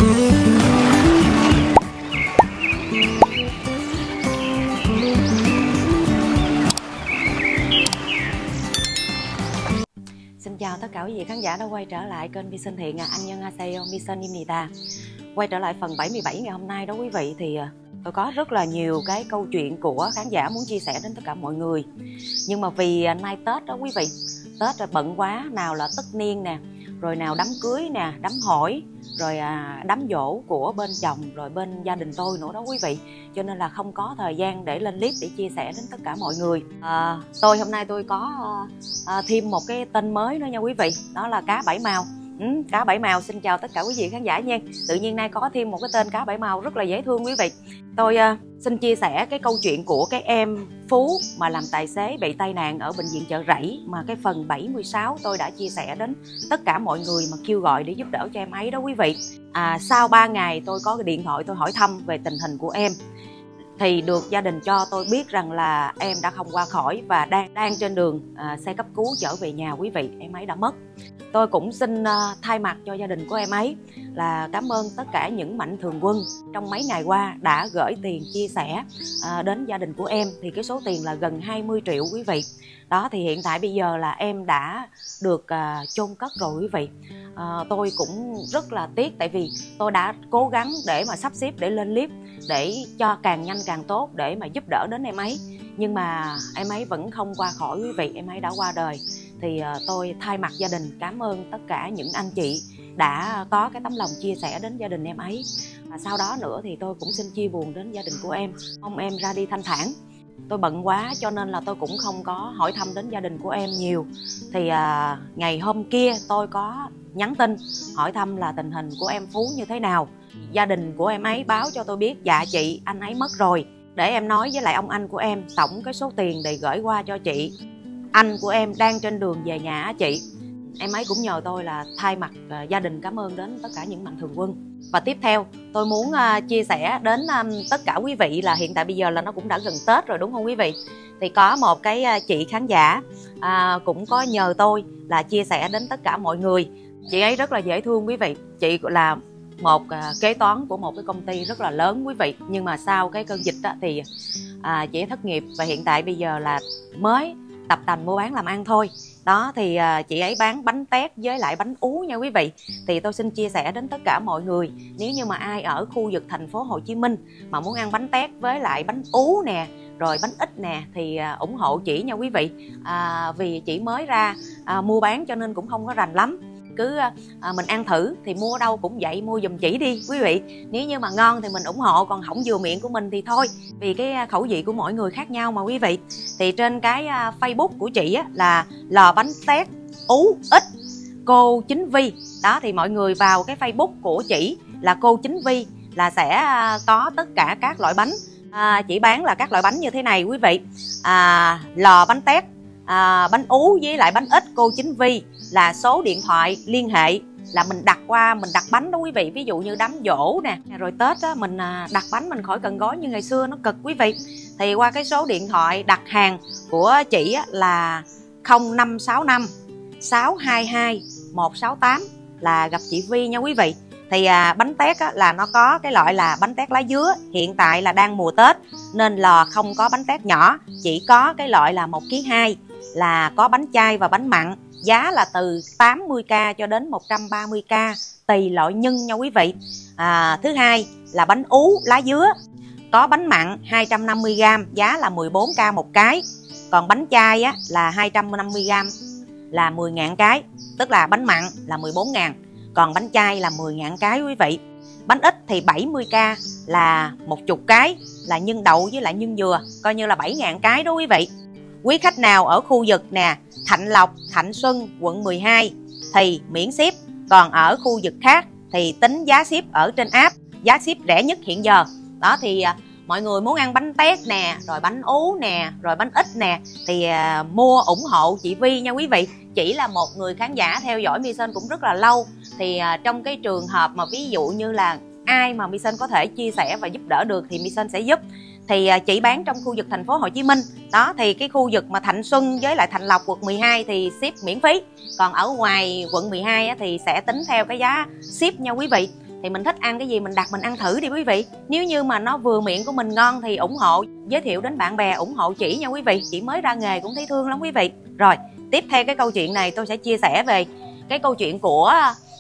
Xin chào tất cả quý vị khán giả đã quay trở lại kênh Misun Thiện. Annyeonghaseyo, Misunimnida. Quay trở lại phần 77 ngày hôm nay đó quý vị, thì tôi có rất là nhiều cái câu chuyện của khán giả muốn chia sẻ đến tất cả mọi người. Nhưng mà vì nay Tết đó quý vị, Tết là bận quá, nào là tất niên nè, rồi nào đám cưới nè, đám hỏi, rồi đám giỗ của bên chồng, rồi bên gia đình tôi nữa đó quý vị. Cho nên là không có thời gian để lên clip để chia sẻ đến tất cả mọi người. Hôm nay tôi có thêm một cái tên mới nữa nha quý vị, đó là cá bảy màu. Cá bảy màu xin chào tất cả quý vị khán giả nha. Tự nhiên nay có thêm một cái tên cá bảy màu rất là dễ thương quý vị. Tôi xin chia sẻ cái câu chuyện của cái em Phú mà làm tài xế bị tai nạn ở bệnh viện Chợ Rẫy, mà cái phần 76 tôi đã chia sẻ đến tất cả mọi người mà kêu gọi để giúp đỡ cho em ấy đó quý vị. Sau 3 ngày tôi có cái điện thoại tôi hỏi thăm về tình hình của em, thì được gia đình cho tôi biết rằng là em đã không qua khỏi và đang trên đường xe cấp cứu chở về nhà quý vị. Em ấy đã mất. Tôi cũng xin thay mặt cho gia đình của em ấy là cảm ơn tất cả những mạnh thường quân trong mấy ngày qua đã gửi tiền chia sẻ đến gia đình của em. Thì cái số tiền là gần 20 triệu quý vị. Đó, thì hiện tại bây giờ là em đã được chôn cất rồi quý vị. Tôi cũng rất là tiếc, tại vì tôi đã cố gắng để mà sắp xếp để lên clip để cho càng nhanh càng tốt để mà giúp đỡ đến em ấy. Nhưng mà em ấy vẫn không qua khỏi quý vị, em ấy đã qua đời. Thì tôi thay mặt gia đình cảm ơn tất cả những anh chị đã có cái tấm lòng chia sẻ đến gia đình em ấy. Và sau đó nữa thì tôi cũng xin chia buồn đến gia đình của em, mong em ra đi thanh thản. Tôi bận quá cho nên là tôi cũng không có hỏi thăm đến gia đình của em nhiều. Thì ngày hôm kia tôi có nhắn tin hỏi thăm là tình hình của em Phú như thế nào. Gia đình của em ấy báo cho tôi biết, dạ chị, anh ấy mất rồi, để em nói với lại ông anh của em tổng cái số tiền để gửi qua cho chị. Anh của em đang trên đường về nhà á chị. Em ấy cũng nhờ tôi là thay mặt gia đình cảm ơn đến tất cả những mạnh thường quân. Và tiếp theo tôi muốn chia sẻ đến tất cả quý vị là hiện tại bây giờ là nó cũng đã gần Tết rồi đúng không quý vị. Thì có một cái chị khán giả cũng có nhờ tôi là chia sẻ đến tất cả mọi người. Chị ấy rất là dễ thương quý vị. Chị là một kế toán của một cái công ty rất là lớn quý vị. Nhưng mà sau cái cơn dịch đó, thì chị ấy thất nghiệp và hiện tại bây giờ là mới tập tành mua bán làm ăn thôi. Đó, thì chị ấy bán bánh tét với lại bánh ú nha quý vị. Thì tôi xin chia sẻ đến tất cả mọi người, nếu như mà ai ở khu vực thành phố Hồ Chí Minh mà muốn ăn bánh tét với lại bánh ú nè, rồi bánh ít nè, thì ủng hộ chị nha quý vị. Vì chị mới ra mua bán cho nên cũng không có rành lắm. Cứ mình ăn thử thì mua đâu cũng vậy, mua giùm chỉ đi quý vị. Nếu như mà ngon thì mình ủng hộ, còn không vừa miệng của mình thì thôi. Vì cái khẩu vị của mỗi người khác nhau mà quý vị. Thì trên cái Facebook của chị á, là lò bánh tét ú ít cô Chính Vi. Đó, thì mọi người vào cái Facebook của chị là cô Chính Vi là sẽ có tất cả các loại bánh. Chị bán là các loại bánh như thế này quý vị. Lò bánh tét, bánh ú với lại bánh ít cô Chính Vi là số điện thoại liên hệ là mình đặt bánh đó quý vị. Ví dụ như đám giỗ nè, rồi Tết á, mình đặt bánh mình khỏi cần gói như ngày xưa nó cực quý vị. Thì qua cái số điện thoại đặt hàng của chị á, là 0565 622 168 là gặp chị Vi nha quý vị. Thì bánh tét á, là nó có cái loại là bánh tét lá dứa. Hiện tại là đang mùa Tết nên lò không có bánh tét nhỏ, chỉ có cái loại là 1,2 kg, là có bánh chay và bánh mặn. Giá là từ 80k cho đến 130k tùy loại nhân nha quý vị. Thứ hai là bánh ú lá dứa, có bánh mặn 250g, giá là 14k một cái. Còn bánh chay á, là 250g là 10.000 cái, tức là bánh mặn là 14.000, còn bánh chay là 10.000 cái quý vị. Bánh ít thì 70k là 10 cái, là nhân đậu với lại nhân dừa, coi như là 7.000 cái đó quý vị. Quý khách nào ở khu vực nè Thạnh Lộc, Thạnh Xuân, quận 12 thì miễn ship. Còn ở khu vực khác thì tính giá ship ở trên app, giá ship rẻ nhất hiện giờ. Đó, thì mọi người muốn ăn bánh tét nè, rồi bánh ú nè, rồi bánh ít nè, thì mua ủng hộ chị Vi nha quý vị. Chỉ là một người khán giả theo dõi Misun cũng rất là lâu. Thì trong cái trường hợp mà ví dụ như là ai mà Misun có thể chia sẻ và giúp đỡ được thì Misun sẽ giúp. Thì chị bán trong khu vực thành phố Hồ Chí Minh. Đó, thì cái khu vực mà Thạnh Xuân với lại Thạnh Lộc quận 12 thì ship miễn phí. Còn ở ngoài quận 12 á, thì sẽ tính theo cái giá ship nha quý vị. thì mình thích ăn cái gì mình đặt mình ăn thử đi quý vị. Nếu như mà nó vừa miệng của mình ngon thì ủng hộ, giới thiệu đến bạn bè, ủng hộ chị nha quý vị. Chị mới ra nghề cũng thấy thương lắm quý vị. Rồi tiếp theo cái câu chuyện này tôi sẽ chia sẻ về cái câu chuyện của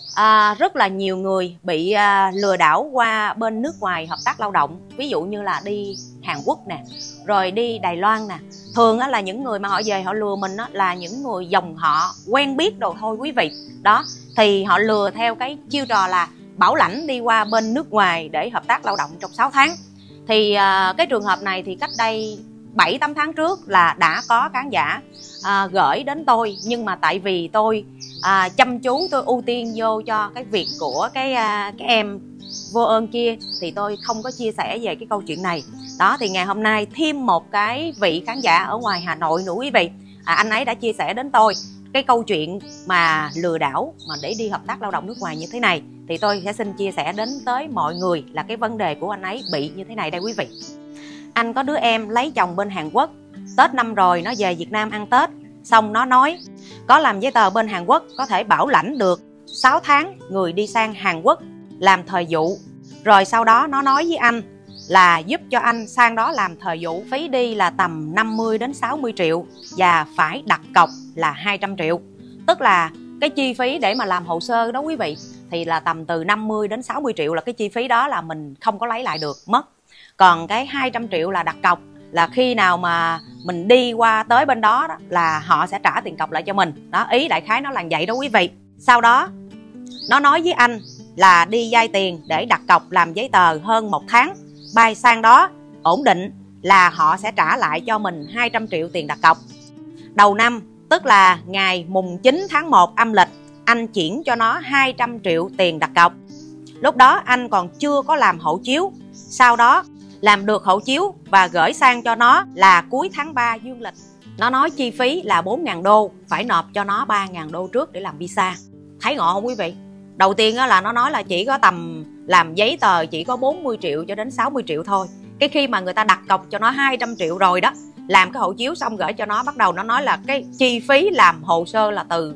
rất là nhiều người bị lừa đảo qua bên nước ngoài hợp tác lao động. Ví dụ như là đi Hàn Quốc nè, rồi đi Đài Loan nè. Thường là những người mà họ về họ lừa mình là những người dòng họ quen biết đồ thôi quý vị. Đó, thì họ lừa theo cái chiêu trò là bảo lãnh đi qua bên nước ngoài để hợp tác lao động trong 6 tháng. Thì cái trường hợp này thì cách đây 7-8 tháng trước là đã có khán giả gửi đến tôi. Nhưng mà tại vì tôi chăm chú, tôi ưu tiên vô cho cái việc của cái em vô ơn kia, thì tôi không có chia sẻ về cái câu chuyện này. Đó, thì ngày hôm nay thêm một cái vị khán giả ở ngoài Hà Nội nữa quý vị. Anh ấy đã chia sẻ đến tôi cái câu chuyện mà lừa đảo mà để đi hợp tác lao động nước ngoài như thế này. Thì tôi sẽ xin chia sẻ đến tới mọi người là cái vấn đề của anh ấy bị như thế này đây quý vị. Anh có đứa em lấy chồng bên Hàn Quốc, Tết năm rồi nó về Việt Nam ăn Tết. Xong nó nói có làm giấy tờ bên Hàn Quốc có thể bảo lãnh được 6 tháng người đi sang Hàn Quốc làm thời vụ. Rồi sau đó nó nói với anh là giúp cho anh sang đó làm thời vụ, phí đi là tầm 50 đến 60 triệu và phải đặt cọc là 200 triệu. Tức là cái chi phí để mà làm hồ sơ đó quý vị thì là tầm từ 50 đến 60 triệu là cái chi phí đó là mình không có lấy lại được, mất. Còn cái 200 triệu là đặt cọc, là khi nào mà mình đi qua tới bên đó, là họ sẽ trả tiền cọc lại cho mình. Đó, ý đại khái nó là vậy đó quý vị. Sau đó nó nói với anh là đi vay tiền để đặt cọc làm giấy tờ hơn 1 tháng, bay sang đó ổn định là họ sẽ trả lại cho mình 200 triệu tiền đặt cọc. Đầu năm, tức là ngày mùng 9 tháng 1 âm lịch, anh chuyển cho nó 200 triệu tiền đặt cọc. Lúc đó anh còn chưa có làm hộ chiếu. Sau đó làm được hộ chiếu và gửi sang cho nó là cuối tháng 3 dương lịch. Nó nói chi phí là 4.000 đô, phải nộp cho nó 3.000 đô trước để làm visa. Thấy ngộ không quý vị? Đầu tiên là nó nói là chỉ có tầm làm giấy tờ chỉ có 40 triệu cho đến 60 triệu thôi. Cái khi mà người ta đặt cọc cho nó 200 triệu rồi đó, làm cái hộ chiếu xong gửi cho nó, bắt đầu nó nói là cái chi phí làm hồ sơ là từ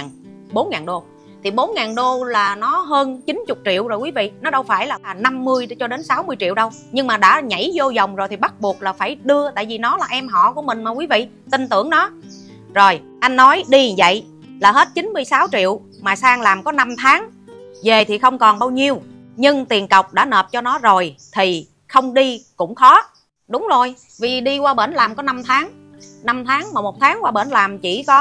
4.000 đô. Thì 4.000 đô là nó hơn 90 triệu rồi quý vị. Nó đâu phải là 50 cho đến 60 triệu đâu. Nhưng mà đã nhảy vô vòng rồi thì bắt buộc là phải đưa. Tại vì nó là em họ của mình mà quý vị, tin tưởng nó. Rồi anh nói đi vậy là hết 96 triệu mà sang làm có 5 tháng, về thì không còn bao nhiêu. Nhưng tiền cọc đã nộp cho nó rồi thì không đi cũng khó. Đúng rồi, vì đi qua bển làm có 5 tháng. 5 tháng mà 1 tháng qua bển làm chỉ có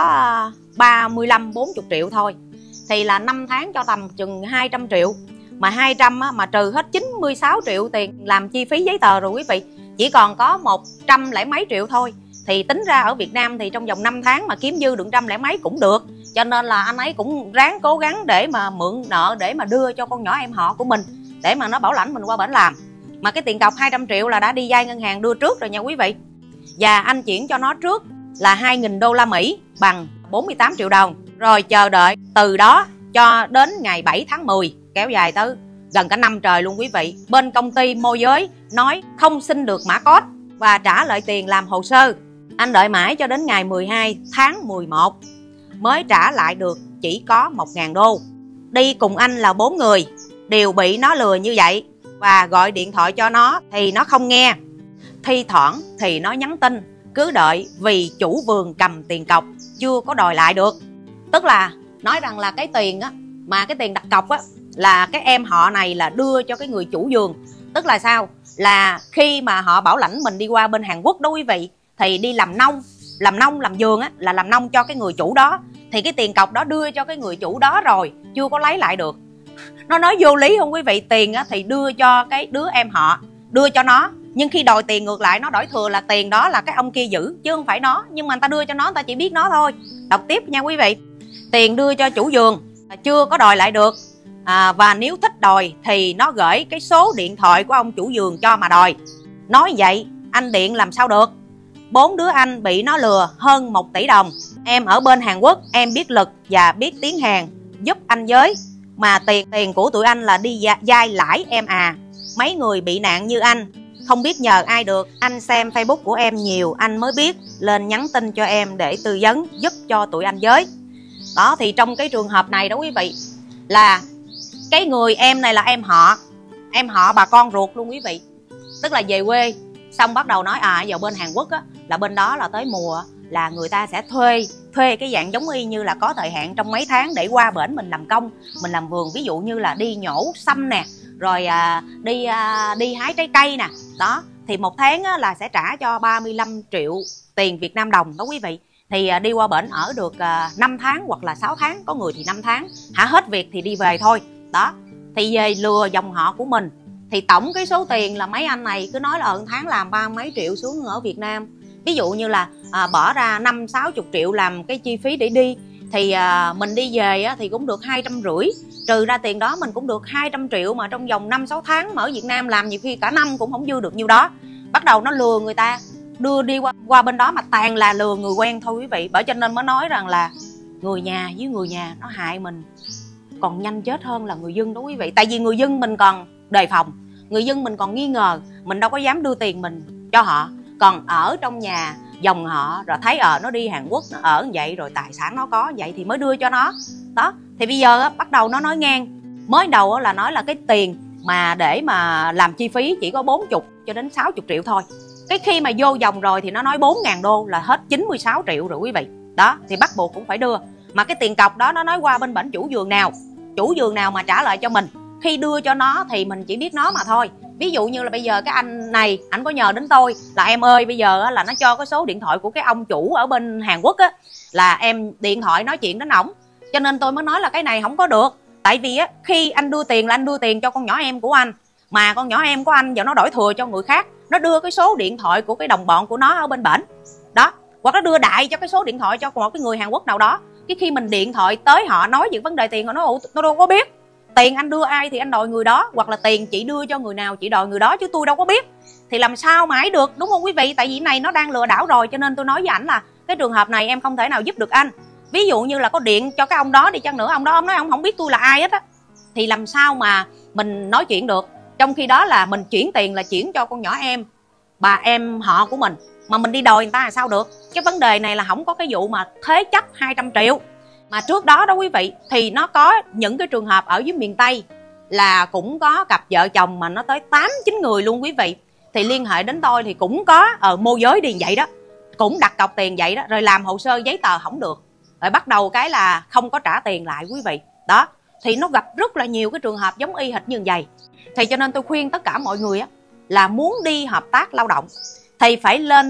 35-40 triệu thôi. Thì là 5 tháng cho tầm chừng 200 triệu. Mà 200 mà trừ hết 96 triệu tiền làm chi phí giấy tờ rồi quý vị, chỉ còn có 100 lẻ mấy triệu thôi. Thì tính ra ở Việt Nam thì trong vòng 5 tháng mà kiếm dư được 100 lẻ mấy cũng được. Cho nên là anh ấy cũng ráng cố gắng để mà mượn nợ để mà đưa cho con nhỏ em họ của mình, để mà nó bảo lãnh mình qua bển làm. Mà cái tiền cọc 200 triệu là đã đi vay ngân hàng đưa trước rồi nha quý vị. Và anh chuyển cho nó trước là 2.000 đô la Mỹ bằng 48 triệu đồng. Rồi chờ đợi từ đó cho đến ngày 7 tháng 10, kéo dài tới gần cả năm trời luôn quý vị. Bên công ty môi giới nói không xin được mã code và trả lại tiền làm hồ sơ. Anh đợi mãi cho đến ngày 12 tháng 11 mới trả lại được chỉ có 1.000 đô. Đi cùng anh là 4 người đều bị nó lừa như vậy. Và gọi điện thoại cho nó thì nó không nghe. Thi thoảng thì nó nhắn tin cứ đợi vì chủ vườn cầm tiền cọc chưa có đòi lại được. Tức là nói rằng là cái tiền á, mà cái tiền đặt cọc á, là cái em họ này là đưa cho cái người chủ vườn. Tức là sao? Là khi mà họ bảo lãnh mình đi qua bên Hàn Quốc đó quý vị, thì đi làm nông, làm vườn á, là làm nông cho cái người chủ đó. Thì cái tiền cọc đó đưa cho cái người chủ đó rồi, chưa có lấy lại được. Nó nói vô lý không quý vị? Tiền á, thì đưa cho cái đứa em họ, đưa cho nó. Nhưng khi đòi tiền ngược lại, nó đổi thừa là tiền đó là cái ông kia giữ, chứ không phải nó. Nhưng mà người ta đưa cho nó, người ta chỉ biết nó thôi. Đọc tiếp nha quý vị. Tiền đưa cho chủ vườn chưa có đòi lại được. Và nếu thích đòi thì nó gửi cái số điện thoại của ông chủ vườn cho mà đòi. Nói vậy anh điện làm sao được? 4 đứa anh bị nó lừa hơn 1 tỷ đồng. Em ở bên Hàn Quốc, em biết lực và biết tiếng Hàn, giúp anh với. Mà tiền của tụi anh là đi vay lãi em à. Mấy người bị nạn như anh không biết nhờ ai được. Anh xem Facebook của em nhiều anh mới biết, lên nhắn tin cho em để tư vấn giúp cho tụi anh với. Đó, thì trong cái trường hợp này đó quý vị, là Cái người em này là em họ bà con ruột luôn quý vị. Tức là về quê xong bắt đầu nói vào bên Hàn Quốc á, là bên đó là tới mùa là người ta sẽ thuê cái dạng giống y như là có thời hạn trong mấy tháng để qua bển mình làm công, mình làm vườn, ví dụ như là đi nhổ sâm nè, rồi đi hái trái cây nè. Đó, thì một tháng á, là sẽ trả cho 35 triệu tiền Việt Nam đồng đó quý vị. Thì đi qua bển ở được 5 tháng hoặc là 6 tháng, có người thì 5 tháng, hết việc thì đi về thôi. Đó, thì về lừa dòng họ của mình. Thì tổng cái số tiền là mấy anh này cứ nói là tháng làm 30 mấy triệu xuống ở Việt Nam. Ví dụ như là bỏ ra 50-60 triệu làm cái chi phí để đi, thì mình đi về thì cũng được 250, trừ ra tiền đó mình cũng được 200 triệu, mà trong vòng 5-6 tháng mà ở Việt Nam làm nhiều khi cả năm cũng không dư được nhiêu đó. Bắt đầu nó lừa người ta đưa đi qua bên đó, mà toàn là lừa người quen thôi quý vị. Bởi cho nên mới nói rằng là người nhà với người nhà nó hại mình còn nhanh chết hơn là người dân đó quý vị. Tại vì người dân mình còn đề phòng, người dân mình còn nghi ngờ, mình đâu có dám đưa tiền mình cho họ. Còn ở trong nhà dòng họ rồi thấy nó đi Hàn Quốc nó ở vậy, rồi tài sản nó có vậy thì mới đưa cho nó. Đó, thì bây giờ bắt đầu nó nói ngang. Mới đầu là nói là cái tiền mà để mà làm chi phí chỉ có 40 cho đến 60 triệu thôi. Cái khi mà vô vòng rồi thì nó nói 4.000 đô là hết 96 triệu rồi quý vị. Đó, thì bắt buộc cũng phải đưa. Mà cái tiền cọc đó nó nói qua bên bển chủ vườn nào mà trả lại cho mình. Khi đưa cho nó thì mình chỉ biết nó mà thôi. Ví dụ như là bây giờ cái anh này, anh có nhờ đến tôi là em ơi, bây giờ là nó cho cái số điện thoại của cái ông chủ ở bên Hàn Quốc á, là em điện thoại nói chuyện đến ổng. Cho nên tôi mới nói là cái này không có được. Tại vì á, khi anh đưa tiền là anh đưa tiền cho con nhỏ em của anh, mà con nhỏ em của anh giờ nó đổi thừa cho người khác, nó đưa cái số điện thoại của cái đồng bọn của nó ở bên bển đó, hoặc nó đưa đại cho cái số điện thoại cho một cái người Hàn Quốc nào đó. Cái khi mình điện thoại tới họ nói về vấn đề tiền, họ nói tôi đâu có biết, tiền anh đưa ai thì anh đòi người đó, hoặc là tiền chị đưa cho người nào chị đòi người đó, chứ tôi đâu có biết. Thì làm sao mãi được, đúng không quý vị? Tại vì này nó đang lừa đảo rồi. Cho nên tôi nói với ảnh là cái trường hợp này em không thể nào giúp được anh. Ví dụ như là có điện cho cái ông đó đi chăng nữa, ông đó ông nói ông không biết tôi là ai hết á, thì làm sao mà mình nói chuyện được. Trong khi đó là mình chuyển tiền là chuyển cho con nhỏ em, bà em họ của mình, mà mình đi đòi người ta là sao được. Cái vấn đề này là không có cái vụ mà thế chấp 200 triệu. Mà trước đó đó quý vị, thì nó có những cái trường hợp ở dưới miền Tây là cũng có cặp vợ chồng mà nó tới 8-9 người luôn quý vị. Thì liên hệ đến tôi thì cũng có môi giới đi vậy đó, cũng đặt cọc tiền vậy đó, rồi làm hồ sơ giấy tờ không được, rồi bắt đầu cái là không có trả tiền lại quý vị. Đó, thì nó gặp rất là nhiều cái trường hợp giống y hệt như vậy. Thì cho nên tôi khuyên tất cả mọi người á, là muốn đi hợp tác lao động thì phải lên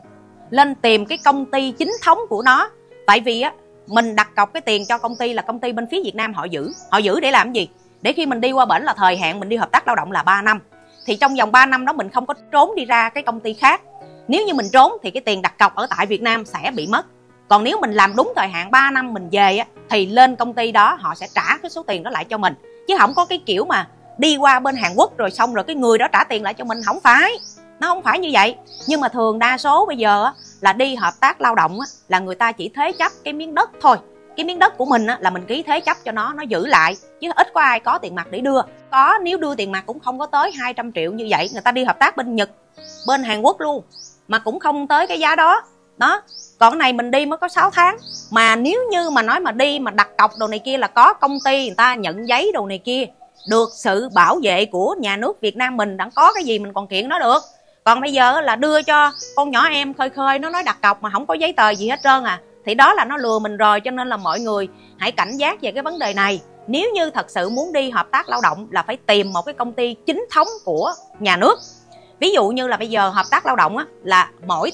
tìm cái công ty chính thống của nó. Tại vì á, mình đặt cọc cái tiền cho công ty là công ty bên phía Việt Nam họ giữ để làm gì? Để khi mình đi qua bển là thời hạn mình đi hợp tác lao động là 3 năm. Thì trong vòng 3 năm đó mình không có trốn đi ra cái công ty khác. Nếu như mình trốn thì cái tiền đặt cọc ở tại Việt Nam sẽ bị mất. Còn nếu mình làm đúng thời hạn 3 năm mình về á, thì lên công ty đó họ sẽ trả cái số tiền đó lại cho mình. Chứ không có cái kiểu mà đi qua bên Hàn Quốc rồi xong rồi cái người đó trả tiền lại cho mình, không phải. Nó không phải như vậy. Nhưng mà thường đa số bây giờ á, là đi hợp tác lao động á, là người ta chỉ thế chấp cái miếng đất thôi. Cái miếng đất của mình á, là mình ký thế chấp cho nó giữ lại. Chứ ít có ai có tiền mặt để đưa. Có, nếu đưa tiền mặt cũng không có tới 200 triệu như vậy. Người ta đi hợp tác bên Nhật, bên Hàn Quốc luôn, mà cũng không tới cái giá đó. Đó, còn cái này mình đi mới có 6 tháng. Mà nếu như mà nói mà đi mà đặt cọc đồ này kia là có công ty người ta nhận giấy đồ này kia, được sự bảo vệ của nhà nước Việt Nam mình, đã có cái gì mình còn kiện nó được. Còn bây giờ là đưa cho con nhỏ em khơi nó nói đặt cọc mà không có giấy tờ gì hết trơn thì đó là nó lừa mình rồi. Cho nên là mọi người hãy cảnh giác về cái vấn đề này. Nếu như thật sự muốn đi hợp tác lao động là phải tìm một cái công ty chính thống của nhà nước. Ví dụ như là bây giờ hợp tác lao động á, là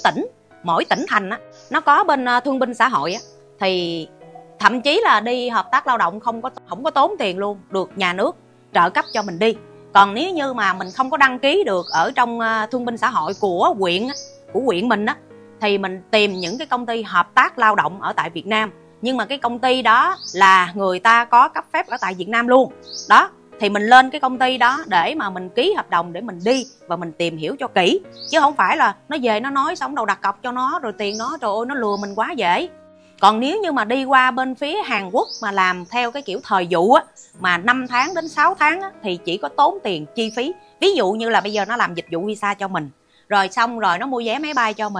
mỗi tỉnh thành á, nó có bên thương binh xã hội á, thì thậm chí là đi hợp tác lao động không có tốn tiền luôn, được nhà nước trợ cấp cho mình đi. Còn nếu như mà mình không có đăng ký được ở trong thương binh xã hội của huyện mình á, thì mình tìm những cái công ty hợp tác lao động ở tại Việt Nam. Nhưng mà cái công ty đó là người ta có cấp phép ở tại Việt Nam luôn. Đó, thì mình lên cái công ty đó để mà mình ký hợp đồng để mình đi và mình tìm hiểu cho kỹ. Chứ không phải là nó về nó nói xong đầu đặt cọc cho nó rồi tiền nó, trời ơi nó lừa mình quá dễ. Còn nếu như mà đi qua bên phía Hàn Quốc mà làm theo cái kiểu thời vụ á, mà 5 tháng đến 6 tháng á, thì chỉ có tốn tiền chi phí. Ví dụ như là bây giờ nó làm dịch vụ visa cho mình, rồi xong rồi nó mua vé máy bay cho mình,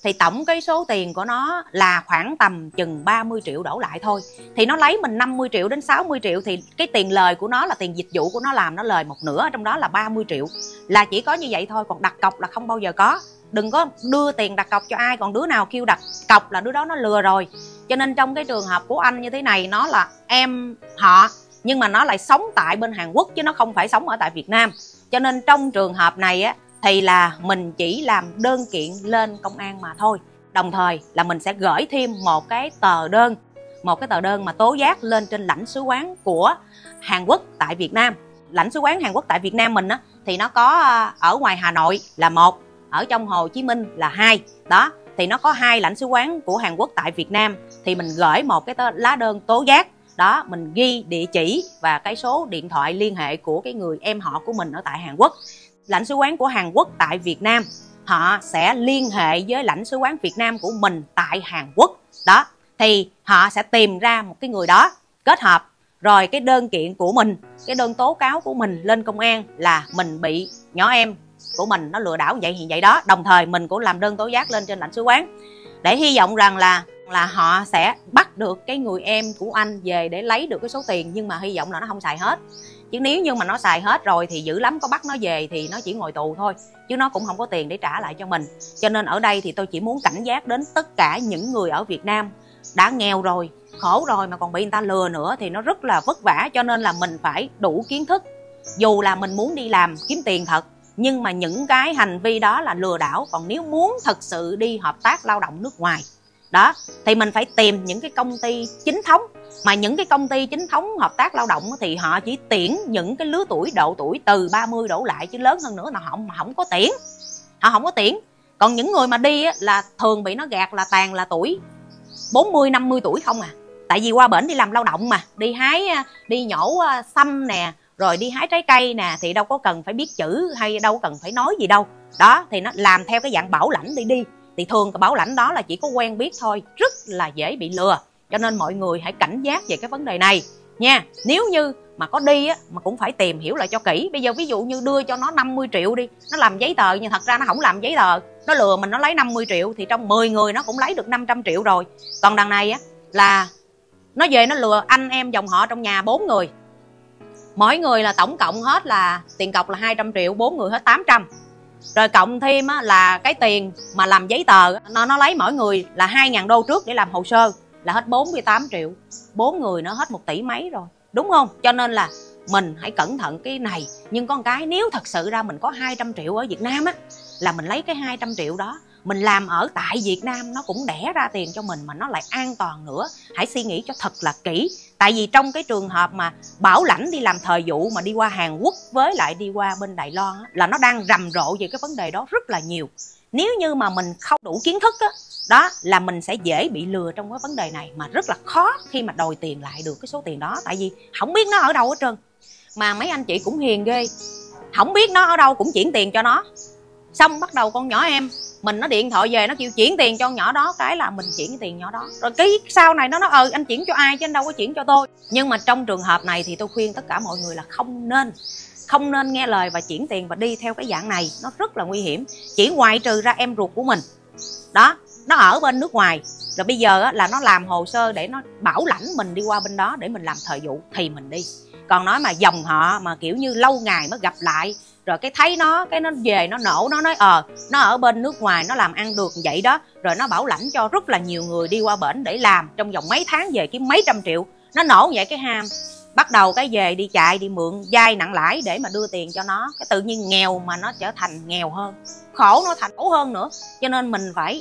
thì tổng cái số tiền của nó là khoảng tầm chừng 30 triệu đổ lại thôi. Thì nó lấy mình 50 triệu đến 60 triệu thì cái tiền lời của nó là tiền dịch vụ của nó làm, nó lời một nửa, trong đó là 30 triệu. Là chỉ có như vậy thôi, còn đặt cọc là không bao giờ có. Đừng có đưa tiền đặt cọc cho ai, còn đứa nào kêu đặt cọc là đứa đó nó lừa rồi. Cho nên trong cái trường hợp của anh như thế này, nó là em họ nhưng mà nó lại sống tại bên Hàn Quốc chứ nó không phải sống ở tại Việt Nam. Cho nên trong trường hợp này á, thì là mình chỉ làm đơn kiện lên công an mà thôi. Đồng thời là mình sẽ gửi thêm một cái tờ đơn mà tố giác lên trên lãnh sứ quán của Hàn Quốc tại Việt Nam. Lãnh sứ quán Hàn Quốc tại Việt Nam mình á, thì nó có ở ngoài Hà Nội là 1, ở trong Hồ Chí Minh là 2. Đó, thì nó có 2 lãnh sứ quán của Hàn Quốc tại Việt Nam. Thì mình gửi một cái lá đơn tố giác. Đó, mình ghi địa chỉ và cái số điện thoại liên hệ của cái người em họ của mình ở tại Hàn Quốc. Lãnh sứ quán của Hàn Quốc tại Việt Nam họ sẽ liên hệ với lãnh sứ quán Việt Nam của mình tại Hàn Quốc. Đó, thì họ sẽ tìm ra một cái người đó, kết hợp rồi cái đơn kiện của mình, cái đơn tố cáo của mình lên công an là mình bị nhỏ em của mình nó lừa đảo vậy hiện vậy đó. Đồng thời mình cũng làm đơn tố giác lên trên lãnh sứ quán để hy vọng rằng là họ sẽ bắt được cái người em của anh về để lấy được cái số tiền. Nhưng mà hy vọng là nó không xài hết, chứ nếu như mà nó xài hết rồi thì dữ lắm, có bắt nó về thì nó chỉ ngồi tù thôi, chứ nó cũng không có tiền để trả lại cho mình. Cho nên ở đây thì tôi chỉ muốn cảnh giác đến tất cả những người ở Việt Nam đã nghèo rồi, khổ rồi mà còn bị người ta lừa nữa thì nó rất là vất vả. Cho nên là mình phải đủ kiến thức. Dù là mình muốn đi làm kiếm tiền thật, nhưng mà những cái hành vi đó là lừa đảo. Còn nếu muốn thật sự đi hợp tác lao động nước ngoài đó thì mình phải tìm những cái công ty chính thống. Mà những cái công ty chính thống hợp tác lao động thì họ chỉ tuyển những cái lứa tuổi, độ tuổi từ 30 đổ lại, chứ lớn hơn nữa là họ không có tuyển. Họ không có tuyển. Còn những người mà đi á, là thường bị nó gạt là toàn là tuổi 40, 50 tuổi không à. Tại vì qua bển đi làm lao động mà, đi hái, đi nhổ sâm nè, rồi đi hái trái cây nè, thì đâu có cần phải biết chữ hay đâu cần phải nói gì đâu. Đó, thì nó làm theo cái dạng bảo lãnh để đi. Thì thường cái bảo lãnh đó là chỉ có quen biết thôi, rất là dễ bị lừa. Cho nên mọi người hãy cảnh giác về cái vấn đề này nha. Nếu như mà có đi á, mà cũng phải tìm hiểu lại cho kỹ. Bây giờ ví dụ như đưa cho nó 50 triệu đi, nó làm giấy tờ nhưng thật ra nó không làm giấy tờ, nó lừa mình, nó lấy 50 triệu thì trong 10 người nó cũng lấy được 500 triệu rồi. Còn đằng này á là nó về nó lừa anh em dòng họ trong nhà 4 người, mỗi người là tổng cộng hết là tiền cọc là 200 triệu, 4 người hết 800. Rồi cộng thêm á, là cái tiền mà làm giấy tờ nó lấy mỗi người là 2.000 đô trước để làm hồ sơ là hết 48 triệu. 4 người nó hết 1 tỷ mấy rồi, đúng không? Cho nên là mình hãy cẩn thận cái này. Nhưng con cái nếu thật sự ra mình có 200 triệu ở Việt Nam á, là mình lấy cái 200 triệu đó mình làm ở tại Việt Nam, nó cũng đẻ ra tiền cho mình mà nó lại an toàn nữa. Hãy suy nghĩ cho thật là kỹ. Tại vì trong cái trường hợp mà bảo lãnh đi làm thời vụ mà đi qua Hàn Quốc với lại đi qua bên Đài Loan á, là nó đang rầm rộ về cái vấn đề đó rất là nhiều. Nếu như mà mình không đủ kiến thức á, đó là mình sẽ dễ bị lừa trong cái vấn đề này, mà rất là khó khi mà đòi tiền lại được cái số tiền đó. Tại vì không biết nó ở đâu hết trơn. Mà mấy anh chị cũng hiền ghê, không biết nó ở đâu cũng chuyển tiền cho nó. Xong bắt đầu con nhỏ em mình nó điện thoại về, nó kêu chuyển tiền cho con nhỏ đó, cái là mình chuyển tiền nhỏ đó. Rồi cái sau này nó nói anh chuyển cho ai chứ anh đâu có chuyển cho tôi. Nhưng mà trong trường hợp này thì tôi khuyên tất cả mọi người là không nên nghe lời và chuyển tiền và đi theo cái dạng này. Nó rất là nguy hiểm. Chỉ ngoại trừ ra em ruột của mình đó, nó ở bên nước ngoài rồi bây giờ là nó làm hồ sơ để nó bảo lãnh mình đi qua bên đó để mình làm thời vụ thì mình đi. Còn nói mà dòng họ mà kiểu như lâu ngày mới gặp lại rồi cái thấy nó, cái nó về nó nổ, nó nói nó ở bên nước ngoài nó làm ăn được vậy đó, rồi nó bảo lãnh cho rất là nhiều người đi qua bển để làm trong vòng mấy tháng về kiếm mấy trăm triệu. Nó nổ vậy cái ham, bắt đầu cái về đi chạy đi mượn vay nặng lãi để mà đưa tiền cho nó. Cái tự nhiên nghèo mà nó trở thành nghèo hơn, khổ nó thành khổ hơn nữa. Cho nên mình phải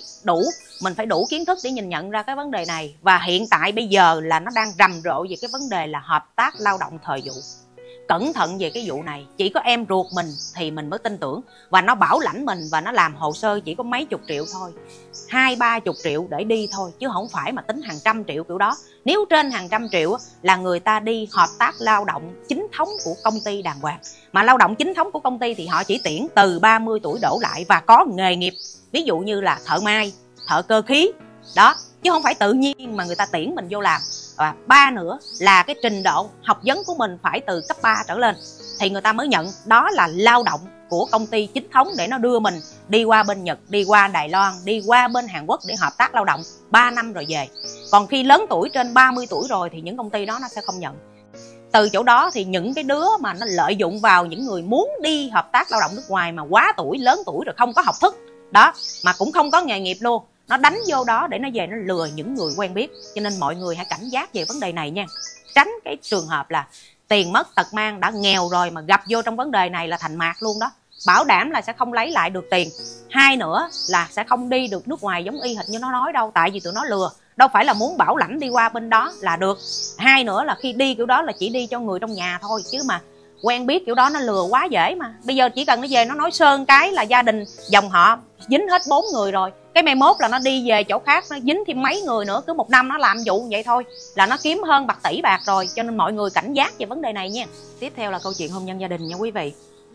đủ kiến thức để nhìn nhận ra cái vấn đề này. Và hiện tại bây giờ là nó đang rầm rộ về cái vấn đề là hợp tác lao động thời vụ. Cẩn thận về cái vụ này. Chỉ có em ruột mình thì mình mới tin tưởng. Và nó bảo lãnh mình và nó làm hồ sơ chỉ có mấy chục triệu thôi, 20-30 triệu để đi thôi, chứ không phải mà tính hàng trăm triệu kiểu đó. Nếu trên hàng trăm triệu là người ta đi hợp tác lao động chính thống của công ty đàng hoàng. Mà lao động chính thống của công ty thì họ chỉ tuyển từ 30 tuổi đổ lại và có nghề nghiệp, ví dụ như là thợ may, thợ cơ khí đó, chứ không phải tự nhiên mà người ta tuyển mình vô làm. Và ba nữa là cái trình độ học vấn của mình phải từ cấp 3 trở lên thì người ta mới nhận. Đó là lao động của công ty chính thống để nó đưa mình đi qua bên Nhật, đi qua Đài Loan, đi qua bên Hàn Quốc để hợp tác lao động 3 năm rồi về. Còn khi lớn tuổi trên 30 tuổi rồi thì những công ty đó nó sẽ không nhận. Từ chỗ đó thì những cái đứa mà nó lợi dụng vào những người muốn đi hợp tác lao động nước ngoài mà quá tuổi, lớn tuổi rồi không có học thức đó, mà cũng không có nghề nghiệp luôn, nó đánh vô đó để nó về nó lừa những người quen biết. Cho nên mọi người hãy cảnh giác về vấn đề này nha, tránh cái trường hợp là tiền mất tật mang, đã nghèo rồi mà gặp vô trong vấn đề này là thành mạt luôn đó. Bảo đảm là sẽ không lấy lại được tiền. Hai nữa là sẽ không đi được nước ngoài giống y hệt như nó nói đâu, tại vì tụi nó lừa. Đâu phải là muốn bảo lãnh đi qua bên đó là được. Hai nữa là khi đi kiểu đó là chỉ đi cho người trong nhà thôi, chứ mà quen biết kiểu đó nó lừa quá dễ mà. Bây giờ chỉ cần nó về nó nói sơn cái là gia đình dòng họ dính hết 4 người rồi. Cái mai mốt là nó đi về chỗ khác nó dính thêm mấy người nữa, cứ 1 năm nó làm vụ vậy thôi là nó kiếm hơn bạc tỷ bạc rồi. Cho nên mọi người cảnh giác về vấn đề này nha. Tiếp theo là câu chuyện hôn nhân gia đình nha quý vị.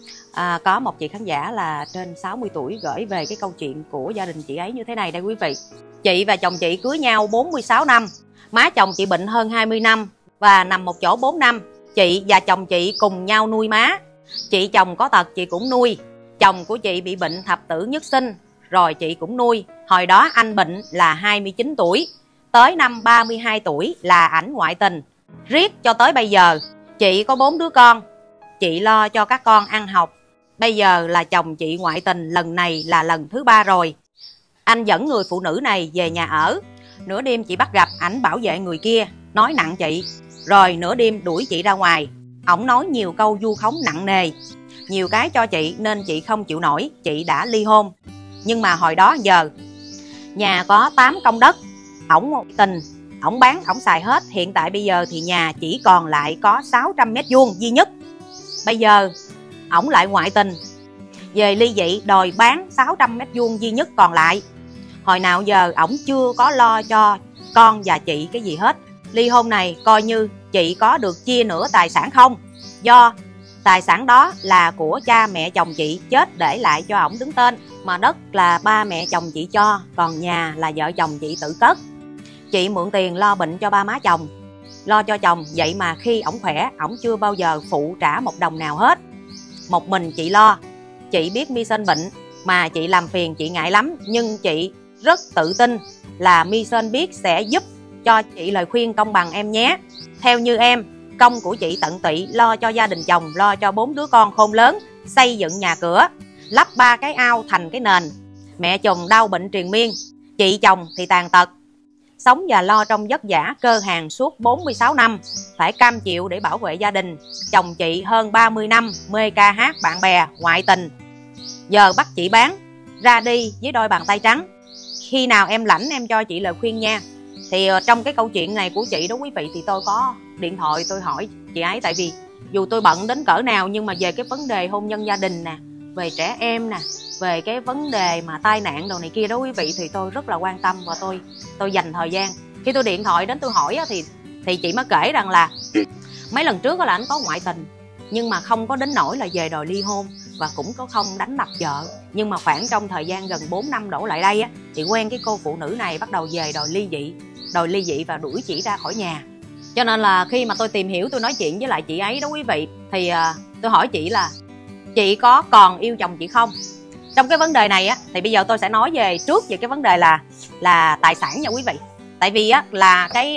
Có một chị khán giả là trên 60 tuổi gửi về cái câu chuyện của gia đình chị ấy như thế này đây quý vị. Chị và chồng chị cưới nhau 46 năm. Má chồng chị bệnh hơn 20 năm và nằm một chỗ 4 năm. Chị và chồng chị cùng nhau nuôi má. Chị chồng có tật chị cũng nuôi. Chồng của chị bị bệnh thập tử nhất sinh rồi chị cũng nuôi. Hồi đó anh bệnh là 29 tuổi. Tới năm 32 tuổi là ảnh ngoại tình. Riết cho tới bây giờ. Chị có 4 đứa con. Chị lo cho các con ăn học. Bây giờ là chồng chị ngoại tình lần này là lần thứ 3 rồi. Anh dẫn người phụ nữ này về nhà ở. Nửa đêm chị bắt gặp ảnh bảo vệ người kia, nói nặng chị. Rồi nửa đêm đuổi chị ra ngoài. Ổng nói nhiều câu vu khống nặng nề, nhiều cái cho chị nên chị không chịu nổi. Chị đã ly hôn. Nhưng mà hồi đó giờ nhà có 8 công đất. Ổng ngoại tình, ổng bán, ổng xài hết. Hiện tại bây giờ thì nhà chỉ còn lại có 600 mét vuông duy nhất. Bây giờ ổng lại ngoại tình, về ly dị đòi bán 600 mét vuông duy nhất còn lại. Hồi nào giờ ổng chưa có lo cho con và chị cái gì hết. Ly hôn này coi như chị có được chia nửa tài sản không? Do tài sản đó là của cha mẹ chồng chị chết để lại cho ổng đứng tên, mà đất là ba mẹ chồng chị cho, còn nhà là vợ chồng chị tự cất. Chị mượn tiền lo bệnh cho ba má chồng, lo cho chồng, vậy mà khi ổng khỏe ổng chưa bao giờ phụ trả một đồng nào hết. Một mình chị lo. Chị biết Mission bệnh mà chị làm phiền chị ngại lắm, nhưng chị rất tự tin là Mission biết sẽ giúp cho chị lời khuyên công bằng em nhé. Theo như em, công của chị tận tụy lo cho gia đình chồng, lo cho 4 đứa con khôn lớn, xây dựng nhà cửa, lắp 3 cái ao thành cái nền. Mẹ chồng đau bệnh triền miên, chị chồng thì tàn tật, sống và lo trong vất vả cơ hàng suốt 46 năm, phải cam chịu để bảo vệ gia đình. Chồng chị hơn 30 năm mê ca hát bạn bè, ngoại tình, giờ bắt chị bán ra đi với đôi bàn tay trắng. Khi nào em lãnh em cho chị lời khuyên nha. Thì trong cái câu chuyện này của chị đó quý vị, thì tôi có điện thoại tôi hỏi chị ấy. Tại vì dù tôi bận đến cỡ nào nhưng mà về cái vấn đề hôn nhân gia đình nè, về trẻ em nè, về cái vấn đề mà tai nạn đồ này kia đó quý vị, thì tôi rất là quan tâm và tôi dành thời gian. Khi tôi điện thoại đến tôi hỏi thì chị mới kể rằng là mấy lần trước là anh có ngoại tình nhưng mà không có đến nỗi là về đòi ly hôn, và cũng có không đánh đập vợ. Nhưng mà khoảng trong thời gian gần 4 năm đổ lại đây á, thì quen cái cô phụ nữ này bắt đầu về đòi ly dị và đuổi chị ra khỏi nhà. Cho nên là khi mà tôi tìm hiểu, tôi nói chuyện với lại chị ấy đó quý vị, thì tôi hỏi chị là chị có còn yêu chồng chị không. Trong cái vấn đề này á, thì bây giờ tôi sẽ nói trước về cái vấn đề là tài sản nha quý vị. Tại vì á, là cái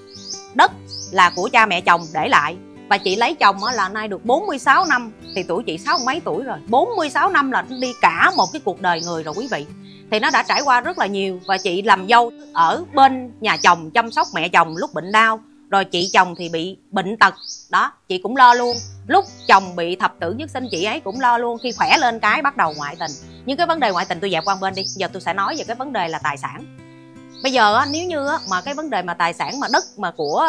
đất là của cha mẹ chồng để lại, và chị lấy chồng á, là nay được 46 năm, thì tuổi chị 60 mấy tuổi rồi. 46 năm là đi cả một cái cuộc đời người rồi quý vị. Thì nó đã trải qua rất là nhiều. Và chị làm dâu ở bên nhà chồng, chăm sóc mẹ chồng lúc bệnh đau. Rồi chị chồng thì bị bệnh tật đó, chị cũng lo luôn. Lúc chồng bị thập tử nhất sinh chị ấy cũng lo luôn. Khi khỏe lên cái bắt đầu ngoại tình. Nhưng cái vấn đề ngoại tình tôi dẹp qua bên đi. Giờ tôi sẽ nói về cái vấn đề là tài sản. Bây giờ nếu như mà cái vấn đề mà tài sản mà đất mà của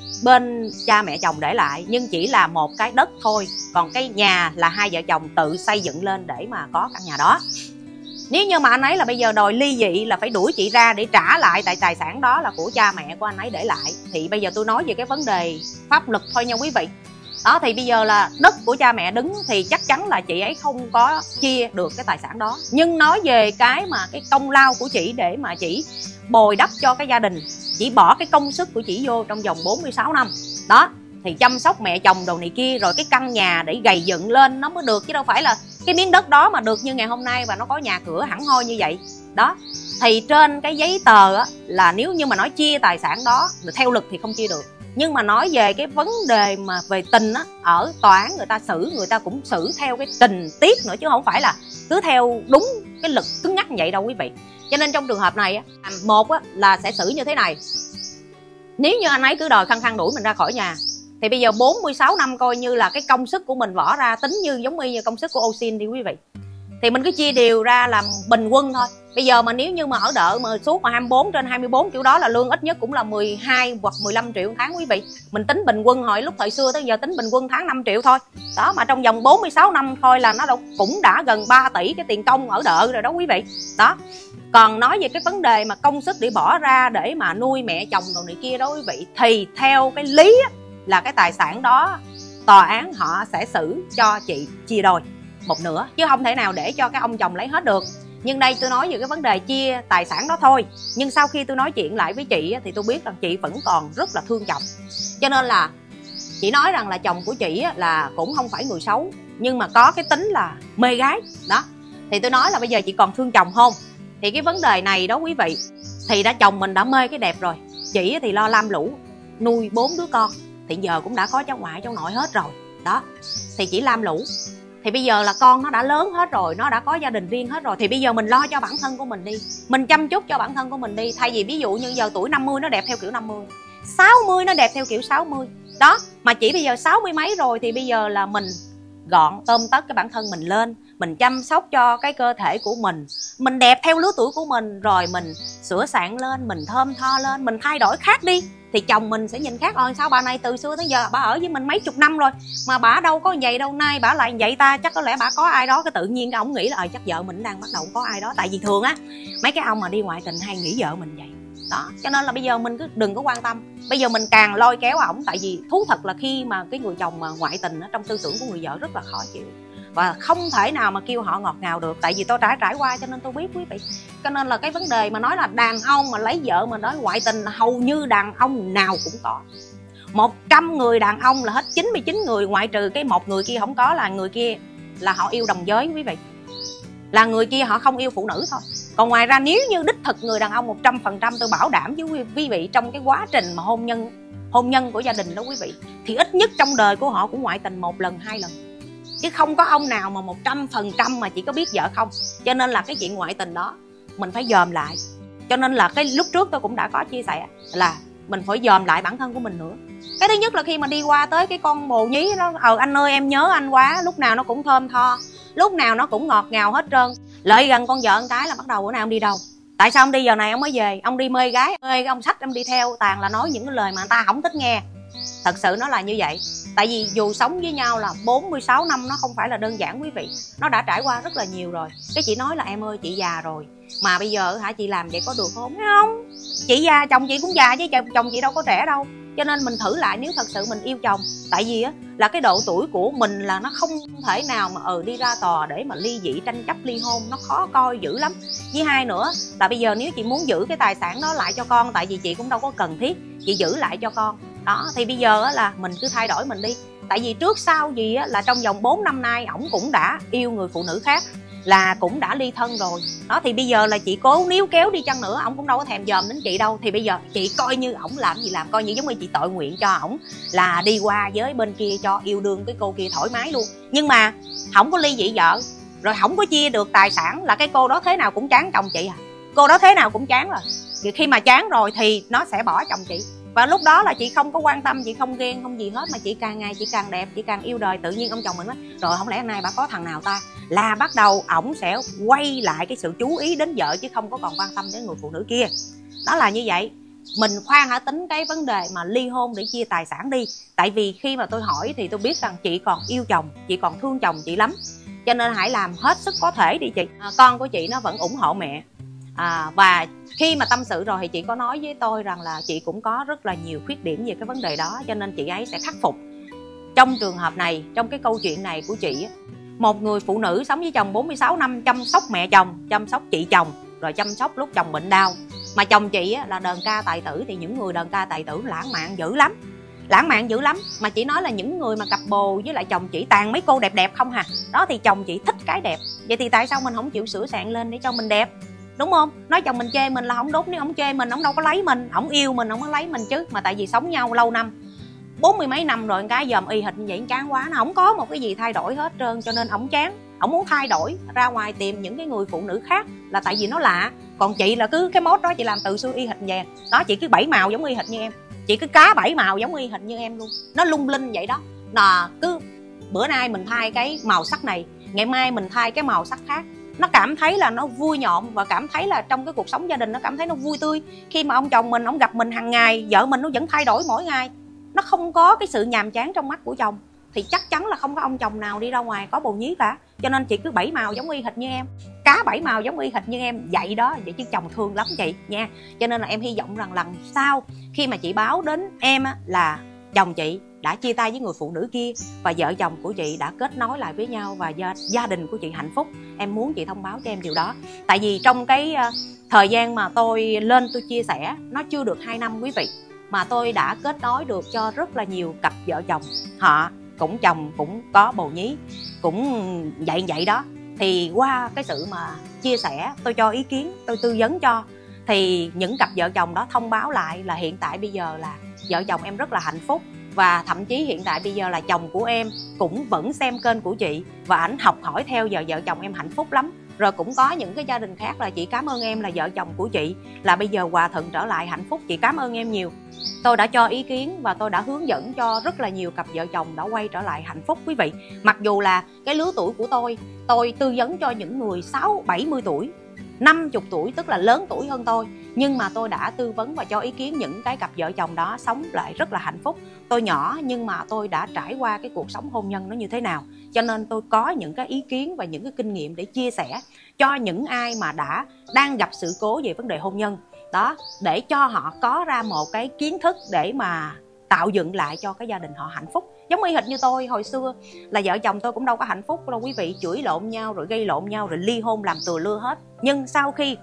bên cha mẹ chồng để lại, nhưng chỉ là một cái đất thôi, còn cái nhà là hai vợ chồng tự xây dựng lên để mà có căn nhà đó. Nếu như mà anh ấy là bây giờ đòi ly dị là phải đuổi chị ra để trả lại, tại tài sản đó là của cha mẹ của anh ấy để lại. Thì bây giờ tôi nói về cái vấn đề pháp luật thôi nha quý vị. Đó, thì bây giờ là đất của cha mẹ đứng thì chắc chắn là chị ấy không có chia được cái tài sản đó. Nhưng nói về cái công lao của chị để mà chị bồi đắp cho cái gia đình, chỉ bỏ cái công sức của chị vô trong vòng 46 năm đó, thì chăm sóc mẹ chồng đồ này kia, rồi cái căn nhà để gầy dựng lên nó mới được, chứ đâu phải là cái miếng đất đó mà được như ngày hôm nay và nó có nhà cửa hẳn hoi như vậy đó. Thì trên cái giấy tờ á, là nếu như mà nói chia tài sản đó theo luật thì không chia được, nhưng mà nói về cái vấn đề mà về tình á, ở tòa án người ta xử, người ta cũng xử theo cái tình tiết nữa, chứ không phải là cứ theo đúng cái luật cứng nhắc như vậy đâu quý vị. Cho nên trong trường hợp này á, một á, là sẽ xử như thế này: nếu như anh ấy cứ đòi khăng khăng đuổi mình ra khỏi nhà thì bây giờ 46 năm coi như là cái công sức của mình bỏ ra, tính như giống như công sức của Osin đi quý vị, thì mình cứ chia đều ra làm bình quân thôi. Bây giờ mà nếu như mà ở đợ mà suốt mà 24 trên 24 kiểu đó là lương ít nhất cũng là 12 hoặc 15 triệu một tháng quý vị. Mình tính bình quân hồi lúc thời xưa tới giờ tính bình quân tháng 5 triệu thôi. Đó, mà trong vòng 46 năm thôi là nó cũng đã gần 3 tỷ cái tiền công ở đợ rồi đó quý vị. Đó. Còn nói về cái vấn đề mà công sức để bỏ ra để mà nuôi mẹ chồng đồ này kia đó quý vị, thì theo cái lý á, là cái tài sản đó tòa án họ sẽ xử cho chị chia đôi một nửa, chứ không thể nào để cho cái ông chồng lấy hết được. Nhưng đây tôi nói về cái vấn đề chia tài sản đó thôi. Nhưng sau khi tôi nói chuyện lại với chị thì tôi biết rằng chị vẫn còn rất là thương chồng. Cho nên là chị nói rằng là chồng của chị là cũng không phải người xấu, nhưng mà có cái tính là mê gái đó. Thì tôi nói là bây giờ chị còn thương chồng không? Thì cái vấn đề này đó quý vị, thì chồng mình đã mê cái đẹp rồi, chị thì lo lam lũ nuôi 4 đứa con, thì giờ cũng đã có cháu ngoại cháu nội hết rồi đó, thì chỉ lam lũ. Thì bây giờ là con nó đã lớn hết rồi, nó đã có gia đình riêng hết rồi, thì bây giờ mình lo cho bản thân của mình đi, mình chăm chút cho bản thân của mình đi. Thay vì ví dụ như giờ tuổi 50 nó đẹp theo kiểu 50, 60 nó đẹp theo kiểu 60 đó, mà chỉ bây giờ 60 mấy rồi thì bây giờ là mình gọn tôm tất cái bản thân mình lên, mình chăm sóc cho cái cơ thể của mình đẹp theo lứa tuổi của mình, rồi mình sửa soạn lên, mình thơm tho lên, mình thay đổi khác đi, thì chồng mình sẽ nhìn khác. Sao bà này từ xưa tới giờ bà ở với mình mấy chục năm rồi mà bà đâu có vậy đâu, nay bà lại vậy ta, chắc có lẽ bà có ai đó. Cái tự nhiên cái ông nghĩ là chắc vợ mình đang bắt đầu có ai đó. Tại vì thường á mấy cái ông mà đi ngoại tình hay nghĩ vợ mình vậy đó. Cho nên là bây giờ mình cứ đừng có quan tâm, bây giờ mình càng lôi kéo ổng. Tại vì thú thật là khi mà cái người chồng mà ngoại tình á, trong tư tưởng của người vợ rất là khó chịu, và không thể nào mà kêu họ ngọt ngào được. Tại vì tôi đã trải qua cho nên tôi biết quý vị. Cho nên là cái vấn đề mà nói là đàn ông mà lấy vợ mà nói ngoại tình là hầu như đàn ông nào cũng có. 100 người đàn ông là hết 99 người, ngoại trừ cái một người kia không có, là người kia là họ yêu đồng giới quý vị, là người kia họ không yêu phụ nữ thôi. Còn ngoài ra nếu như đích thực người đàn ông 100%, tôi bảo đảm với quý vị, trong cái quá trình mà hôn nhân của gia đình đó quý vị, thì ít nhất trong đời của họ cũng ngoại tình 1 lần 2 lần, chứ không có ông nào mà 100% mà chỉ có biết vợ không. Cho nên là cái chuyện ngoại tình đó mình phải dòm lại. Cho nên là cái lúc trước tôi cũng đã có chia sẻ là mình phải dòm lại bản thân của mình nữa. Cái thứ nhất là khi mà đi qua tới cái con bồ nhí đó, anh ơi em nhớ anh quá, lúc nào nó cũng thơm tho, lúc nào nó cũng ngọt ngào hết trơn. Lợi gần con vợ một cái là bắt đầu bữa nào ông đi đâu, tại sao ông đi giờ này ông mới về, ông đi mê gái, mê ông sách ông đi theo, toàn là nói những cái lời mà người ta không thích nghe. Thật sự nó là như vậy. Tại vì dù sống với nhau là 46 năm nó không phải là đơn giản quý vị, nó đã trải qua rất là nhiều rồi. Cái chị nói là em ơi chị già rồi mà bây giờ hả chị làm vậy có được không? Không, chị già chồng chị cũng già chứ chồng chị đâu có trẻ đâu. Cho nên mình thử lại nếu thật sự mình yêu chồng. Tại vì á là cái độ tuổi của mình là nó không thể nào mà đi ra tòa để mà ly dị tranh chấp ly hôn, nó khó coi dữ lắm. Với hai nữa là bây giờ nếu chị muốn giữ cái tài sản đó lại cho con, tại vì chị cũng đâu có cần thiết, chị giữ lại cho con đó, thì bây giờ là mình cứ thay đổi mình đi. Tại vì trước sau gì là trong vòng 4 năm nay ổng cũng đã yêu người phụ nữ khác, là cũng đã ly thân rồi đó. Thì bây giờ là chị cố níu kéo đi chăng nữa ổng cũng đâu có thèm dòm đến chị đâu. Thì bây giờ chị coi như ổng làm gì làm, coi như giống như chị tội nguyện cho ổng là đi qua với bên kia cho yêu đương cái cô kia thoải mái luôn. Nhưng mà không có ly dị vợ rồi không có chia được tài sản là cái cô đó thế nào cũng chán chồng chị à. Cô đó thế nào cũng chán rồi. Thì khi mà chán rồi thì nó sẽ bỏ chồng chị. Và lúc đó là chị không có quan tâm, chị không ghen không gì hết, mà chị càng ngày chị càng đẹp, chị càng yêu đời. Tự nhiên ông chồng mình nói rồi không lẽ hôm nay bà có thằng nào ta, là bắt đầu ổng sẽ quay lại cái sự chú ý đến vợ chứ không có còn quan tâm đến người phụ nữ kia. Đó là như vậy. Mình khoan hả tính cái vấn đề mà ly hôn để chia tài sản đi. Tại vì khi mà tôi hỏi thì tôi biết rằng chị còn yêu chồng, chị còn thương chồng chị lắm. Cho nên hãy làm hết sức có thể đi chị. Con của chị nó vẫn ủng hộ mẹ. Và khi mà tâm sự rồi thì chị có nói với tôi rằng là chị cũng có rất là nhiều khuyết điểm về cái vấn đề đó, cho nên chị ấy sẽ khắc phục. Trong trường hợp này, trong cái câu chuyện này của chị, một người phụ nữ sống với chồng 46 năm, chăm sóc mẹ chồng, chăm sóc chị chồng, rồi chăm sóc lúc chồng bệnh đau. Mà chồng chị là đờn ca tài tử, thì những người đờn ca tài tử lãng mạn dữ lắm. lãng mạn dữ lắm. Mà chị nói là những người mà cặp bồ với lại chồng chị toàn mấy cô đẹp đẹp không hà. Đó thì chồng chị thích cái đẹp, vậy thì tại sao mình không chịu sửa soạn lên để cho mình đẹp, đúng không? Nói chồng mình chê mình là không đúng, nếu không chê mình, ông đâu có lấy mình, ổng yêu mình, ổng có lấy mình chứ. Mà tại vì sống nhau lâu năm, 40 mấy năm rồi, cái dòm y hệt như vậy chán quá, nó không có một cái gì thay đổi hết trơn, cho nên ổng chán, ổng muốn thay đổi ra ngoài tìm những cái người phụ nữ khác, là tại vì nó lạ. Còn chị là cứ cái mốt đó chị làm từ xưa y hệt vàng đó, chị cứ 7 màu giống y hệt như em, chị cứ cá 7 màu giống y hệt như em luôn, nó lung linh vậy đó. Là cứ bữa nay mình thay cái màu sắc này, ngày mai mình thay cái màu sắc khác, nó cảm thấy là nó vui nhộn và cảm thấy là trong cái cuộc sống gia đình nó cảm thấy nó vui tươi. Khi mà ông chồng mình, ông gặp mình hàng ngày, vợ mình nó vẫn thay đổi mỗi ngày, nó không có cái sự nhàm chán trong mắt của chồng, thì chắc chắn là không có ông chồng nào đi ra ngoài có bồ nhí cả. Cho nên chị cứ 7 màu giống y hệt như em, cá 7 màu giống y hệt như em vậy đó. Vậy chứ chồng thương lắm chị nha. Cho nên là em hy vọng rằng lần sau khi mà chị báo đến em là chồng chị đã chia tay với người phụ nữ kia và vợ chồng của chị đã kết nối lại với nhau và gia đình của chị hạnh phúc, em muốn chị thông báo cho em điều đó. Tại vì trong cái thời gian mà tôi lên tôi chia sẻ, nó chưa được 2 năm quý vị, mà tôi đã kết nối được cho rất là nhiều cặp vợ chồng, họ cũng chồng cũng có bồ nhí, cũng vậy đó. Thì qua cái sự mà chia sẻ, tôi cho ý kiến, tôi tư vấn cho, thì những cặp vợ chồng đó thông báo lại là hiện tại bây giờ là vợ chồng em rất là hạnh phúc. Và thậm chí hiện tại bây giờ là chồng của em cũng vẫn xem kênh của chị và ảnh học hỏi theo, giờ vợ chồng em hạnh phúc lắm. Rồi cũng có những cái gia đình khác là chị cảm ơn em là vợ chồng của chị là bây giờ hòa thuận trở lại hạnh phúc, chị cảm ơn em nhiều. Tôi đã cho ý kiến và tôi đã hướng dẫn cho rất là nhiều cặp vợ chồng đã quay trở lại hạnh phúc quý vị. Mặc dù là cái lứa tuổi của tôi tư vấn cho những người 60-70 tuổi, 50 tuổi, tức là lớn tuổi hơn tôi, nhưng mà tôi đã tư vấn và cho ý kiến những cái cặp vợ chồng đó sống lại rất là hạnh phúc. Tôi nhỏ nhưng mà tôi đã trải qua cái cuộc sống hôn nhân nó như thế nào, cho nên tôi có những cái ý kiến và những cái kinh nghiệm để chia sẻ cho những ai mà đang gặp sự cố về vấn đề hôn nhân đó, để cho họ có ra một cái kiến thức để mà tạo dựng lại cho cái gia đình họ hạnh phúc. Giống y hệt như tôi hồi xưa là vợ chồng tôi cũng đâu có hạnh phúc đâu quý vị, chửi lộn nhau rồi gây lộn nhau rồi ly hôn làm từa lưa hết. Nhưng sau khi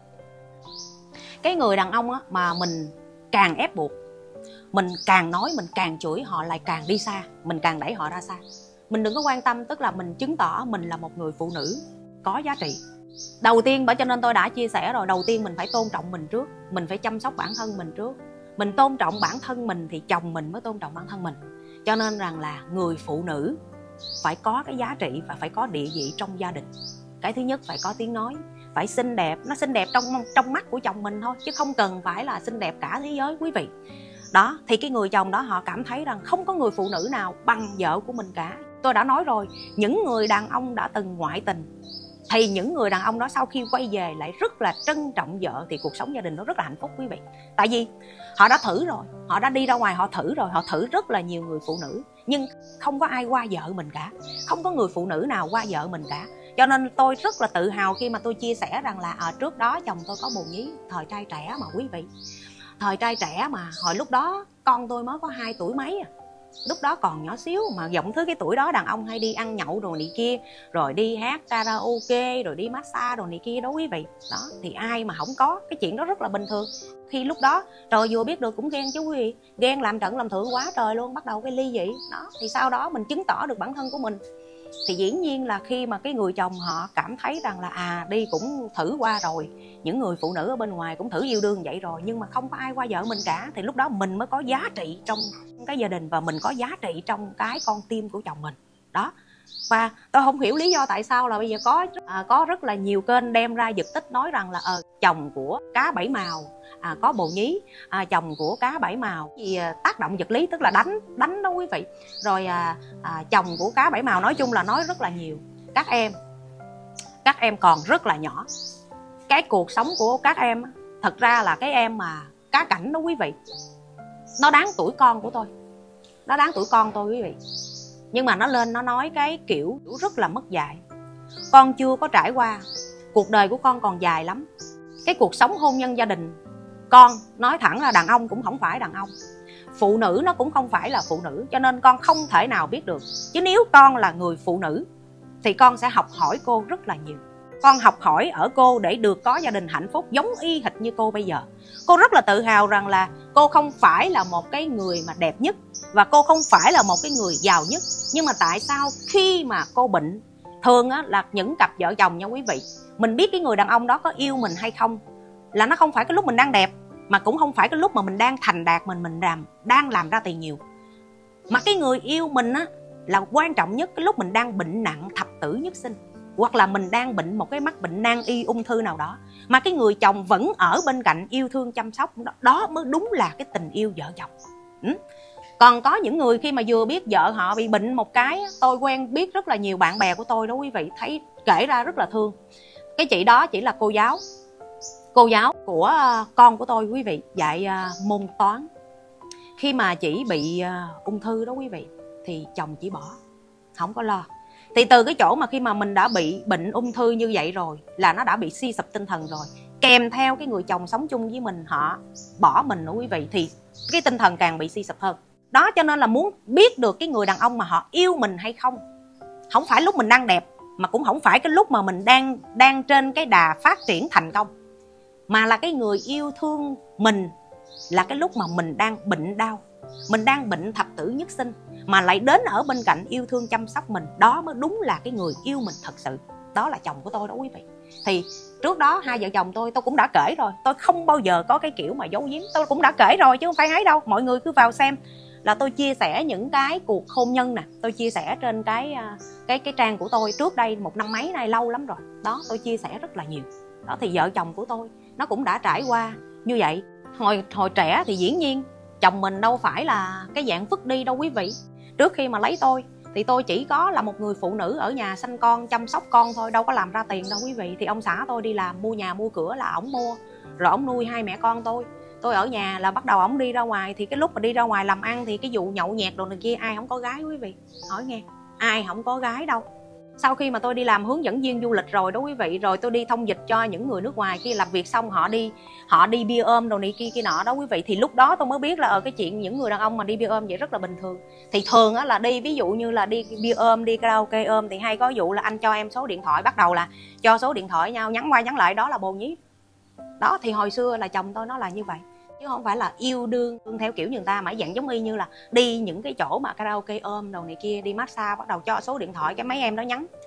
cái người đàn ông á, mà mình càng ép buộc, mình càng nói, mình càng chửi, họ lại càng đi xa, mình càng đẩy họ ra xa. Mình đừng có quan tâm, tức là mình chứng tỏ mình là một người phụ nữ có giá trị. Đầu tiên, bởi cho nên tôi đã chia sẻ rồi, đầu tiên mình phải tôn trọng mình trước, mình phải chăm sóc bản thân mình trước. Mình tôn trọng bản thân mình thì chồng mình mới tôn trọng bản thân mình. Cho nên rằng là người phụ nữ phải có cái giá trị và phải có địa vị trong gia đình. Cái thứ nhất phải có tiếng nói, phải xinh đẹp, nó xinh đẹp trong mắt của chồng mình thôi, chứ không cần phải là xinh đẹp cả thế giới quý vị. Đó, thì cái người chồng đó họ cảm thấy rằng không có người phụ nữ nào bằng vợ của mình cả. Tôi đã nói rồi, những người đàn ông đã từng ngoại tình thì những người đàn ông đó sau khi quay về lại rất là trân trọng vợ, thì cuộc sống gia đình nó rất là hạnh phúc quý vị. Tại vì họ đã thử rồi, họ đã đi ra ngoài họ thử rồi, họ thử rất là nhiều người phụ nữ, nhưng không có ai qua vợ mình cả, không có người phụ nữ nào qua vợ mình cả. Cho nên tôi rất là tự hào khi mà tôi chia sẻ rằng là trước đó chồng tôi có bồ nhí, thời trai trẻ mà quý vị. Thời trai trẻ mà hồi lúc đó con tôi mới có 2 tuổi mấy à. Lúc đó còn nhỏ xíu mà giọng thứ cái tuổi đó đàn ông hay đi ăn nhậu đồ này kia, rồi đi hát karaoke, rồi đi massage đồ này kia đó quý vị. Đó, thì ai mà không có cái chuyện đó rất là bình thường. Khi lúc đó trời vừa biết được cũng ghen chứ quý vị, ghen làm trận làm thượng quá trời luôn, bắt đầu cái ly dị đó. Thì sau đó mình chứng tỏ được bản thân của mình, thì dĩ nhiên là khi mà cái người chồng họ cảm thấy rằng là đi cũng thử qua rồi, những người phụ nữ ở bên ngoài cũng thử yêu đương vậy rồi, nhưng mà không có ai qua vợ mình cả, thì lúc đó mình mới có giá trị trong cái gia đình và mình có giá trị trong cái con tim của chồng mình đó. Và tôi không hiểu lý do tại sao là bây giờ có rất là nhiều kênh đem ra giật tích nói rằng là chồng của cá 7 màu có bồ nhí, chồng của cá 7 màu gì tác động vật lý, tức là đánh đó quý vị. Rồi chồng của cá 7 màu, nói chung là nói rất là nhiều. Các em còn rất là nhỏ, cái cuộc sống của các em thật ra là cái em mà cá cảnh đó quý vị, nó đáng tuổi con của tôi, nó đáng tuổi con tôi quý vị. Nhưng mà nó lên nó nói cái kiểu rất là mất dạy. Con chưa có trải qua, cuộc đời của con còn dài lắm. Cái cuộc sống hôn nhân gia đình, con nói thẳng là đàn ông cũng không phải đàn ông, phụ nữ nó cũng không phải là phụ nữ, cho nên con không thể nào biết được. Chứ nếu con là người phụ nữ thì con sẽ học hỏi cô rất là nhiều. Con học hỏi ở cô để được có gia đình hạnh phúc giống y hệt như cô bây giờ. Cô rất là tự hào rằng là cô không phải là một cái người mà đẹp nhất, và cô không phải là một cái người giàu nhất. Nhưng mà tại sao khi mà cô bệnh, thường á, là những cặp vợ chồng nha quý vị, mình biết cái người đàn ông đó có yêu mình hay không là nó không phải cái lúc mình đang đẹp, mà cũng không phải cái lúc mà mình đang thành đạt, mình đang làm ra tiền nhiều. Mà cái người yêu mình á là quan trọng nhất cái lúc mình đang bệnh nặng thập tử nhất sinh, hoặc là mình đang bệnh một cái mắc bệnh nan y ung thư nào đó, mà cái người chồng vẫn ở bên cạnh yêu thương chăm sóc, đó mới đúng là cái tình yêu vợ chồng. Còn có những người khi mà vừa biết vợ họ bị bệnh một cái, tôi quen biết rất là nhiều bạn bè của tôi đó quý vị, thấy kể ra rất là thương. Cái chị đó chỉ là cô giáo của con của tôi quý vị, dạy môn toán. Khi mà chị bị ung thư đó quý vị, thì chồng chỉ bỏ, không có lo. Thì từ cái chỗ mà khi mà mình đã bị bệnh ung thư như vậy rồi, là nó đã bị suy sụp tinh thần rồi, kèm theo cái người chồng sống chung với mình họ bỏ mình nữa quý vị, thì cái tinh thần càng bị suy sụp hơn. Đó, cho nên là muốn biết được cái người đàn ông mà họ yêu mình hay không, không phải lúc mình đang đẹp, mà cũng không phải cái lúc mà mình đang trên cái đà phát triển thành công, mà là cái người yêu thương mình là cái lúc mà mình đang bệnh đau, mình đang bệnh thập tử nhất sinh, mà lại đến ở bên cạnh yêu thương chăm sóc mình. Đó mới đúng là cái người yêu mình thật sự. Đó là chồng của tôi đó quý vị. Thì trước đó hai vợ chồng tôi cũng đã kể rồi, tôi không bao giờ có cái kiểu mà giấu giếm. Tôi cũng đã kể rồi chứ không phải ấy đâu. Mọi người cứ vào xem là tôi chia sẻ những cái cuộc hôn nhân nè, tôi chia sẻ trên cái trang của tôi trước đây một năm mấy nay, lâu lắm rồi. Đó, tôi chia sẻ rất là nhiều. Đó, thì vợ chồng của tôi nó cũng đã trải qua như vậy. Hồi trẻ thì dĩ nhiên chồng mình đâu phải là cái dạng vứt đi đâu quý vị. Trước khi mà lấy tôi thì tôi chỉ có là một người phụ nữ ở nhà sanh con, chăm sóc con thôi, đâu có làm ra tiền đâu quý vị. Thì ông xã tôi đi làm mua nhà mua cửa là ổng mua, rồi ổng nuôi hai mẹ con tôi ở nhà là bắt đầu ổng đi ra ngoài. Thì cái lúc mà đi ra ngoài làm ăn thì cái vụ nhậu nhẹt đồ này kia ai không có gái quý vị, hỏi nghe, ai không có gái đâu. Sau khi mà tôi đi làm hướng dẫn viên du lịch rồi đó quý vị, rồi tôi đi thông dịch cho những người nước ngoài, khi làm việc xong họ đi bia ôm đồ này kia nọ đó quý vị, thì lúc đó tôi mới biết là cái chuyện những người đàn ông mà đi bia ôm vậy rất là bình thường. Thì thường á là đi, ví dụ như là đi bia ôm, đi karaoke ôm, thì hay có vụ là anh cho em số điện thoại, bắt đầu là cho số điện thoại nhau, nhắn qua nhắn lại, đó là bồ nhí. Đó, thì hồi xưa là chồng tôi nó là như vậy, chứ không phải là yêu đương theo kiểu người ta, mà dạng giống y như là đi những cái chỗ mà karaoke ôm đồ này kia, đi massage, bắt đầu cho số điện thoại, cái mấy em nó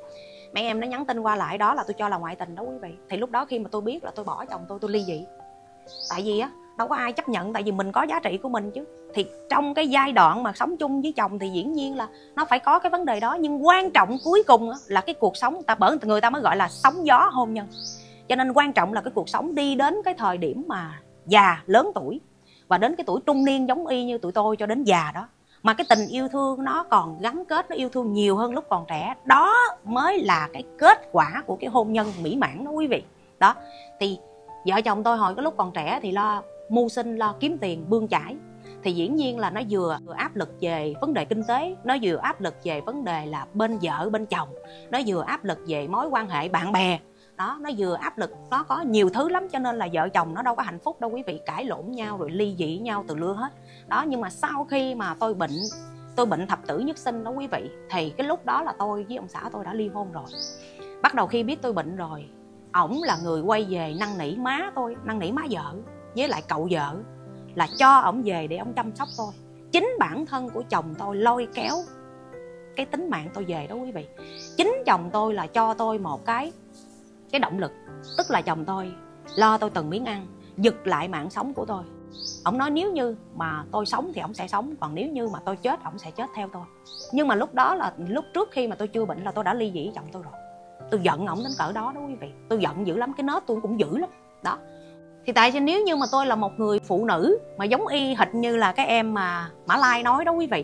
nhắn tin qua lại, đó là tôi cho là ngoại tình đó quý vị. Thì lúc đó khi mà tôi biết là tôi bỏ chồng tôi ly dị. Tại vì á đâu có ai chấp nhận, tại vì mình có giá trị của mình chứ. Thì trong cái giai đoạn mà sống chung với chồng thì dĩ nhiên là nó phải có cái vấn đề đó, nhưng quan trọng cuối cùng á là cái cuộc sống bởi người ta mới gọi là sóng gió hôn nhân. Cho nên quan trọng là cái cuộc sống đi đến cái thời điểm mà già lớn tuổi, và đến cái tuổi trung niên giống y như tụi tôi cho đến già đó, mà cái tình yêu thương nó còn gắn kết, nó yêu thương nhiều hơn lúc còn trẻ, đó mới là cái kết quả của cái hôn nhân mỹ mãn đó quý vị. Đó, thì vợ chồng tôi hồi cái lúc còn trẻ thì lo mưu sinh, lo kiếm tiền bươn chải, thì dĩ nhiên là nó vừa áp lực về vấn đề kinh tế, nó vừa áp lực về vấn đề là bên vợ bên chồng, nó vừa áp lực về mối quan hệ bạn bè. Đó, nó vừa áp lực, nó có nhiều thứ lắm, cho nên là vợ chồng nó đâu có hạnh phúc đâu quý vị, cãi lộn nhau rồi ly dị nhau từ lưa hết. Đó, nhưng mà sau khi mà tôi bệnh thập tử nhất sinh đó quý vị, thì cái lúc đó là tôi với ông xã tôi đã ly hôn rồi. Bắt đầu khi biết tôi bệnh rồi, ổng là người quay về năn nỉ má tôi, năn nỉ má vợ với lại cậu vợ là cho ổng về để ổng chăm sóc tôi. Chính bản thân của chồng tôi lôi kéo cái tính mạng tôi về đó quý vị. Chính chồng tôi là cho tôi một cái động lực, tức là chồng tôi lo tôi từng miếng ăn, giật lại mạng sống của tôi. Ông nói nếu như mà tôi sống thì ông sẽ sống, còn nếu như mà tôi chết ông sẽ chết theo tôi. Nhưng mà lúc đó là lúc trước khi mà tôi chưa bệnh là tôi đã ly dị với chồng tôi rồi. Tôi giận ổng đến cỡ đó đó quý vị, tôi giận dữ lắm, cái nết tôi cũng dữ lắm. Đó, thì tại sao nếu như mà tôi là một người phụ nữ mà giống y hệt như là cái em mà Mã Lai nói đó quý vị,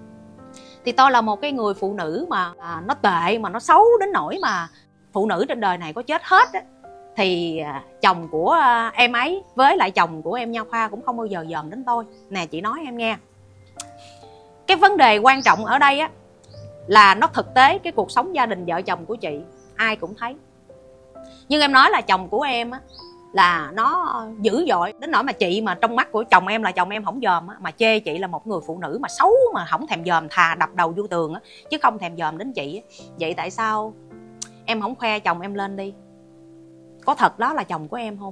thì tôi là một cái người phụ nữ mà nó tệ, mà nó xấu đến nỗi mà phụ nữ trên đời này có chết hết á, thì chồng của em ấy với lại chồng của em Nha Khoa cũng không bao giờ dòm đến tôi. Nè chị nói em nghe, cái vấn đề quan trọng ở đây á là nó thực tế, cái cuộc sống gia đình vợ chồng của chị ai cũng thấy. Nhưng em nói là chồng của em á là nó dữ dội đến nỗi mà chị mà trong mắt của chồng em là chồng em không dòm á, mà chê chị là một người phụ nữ mà xấu mà không thèm dòm, thà đập đầu vô tường á chứ không thèm dòm đến chị á. Vậy tại sao em không khoe chồng em lên đi, có thật đó là chồng của em không?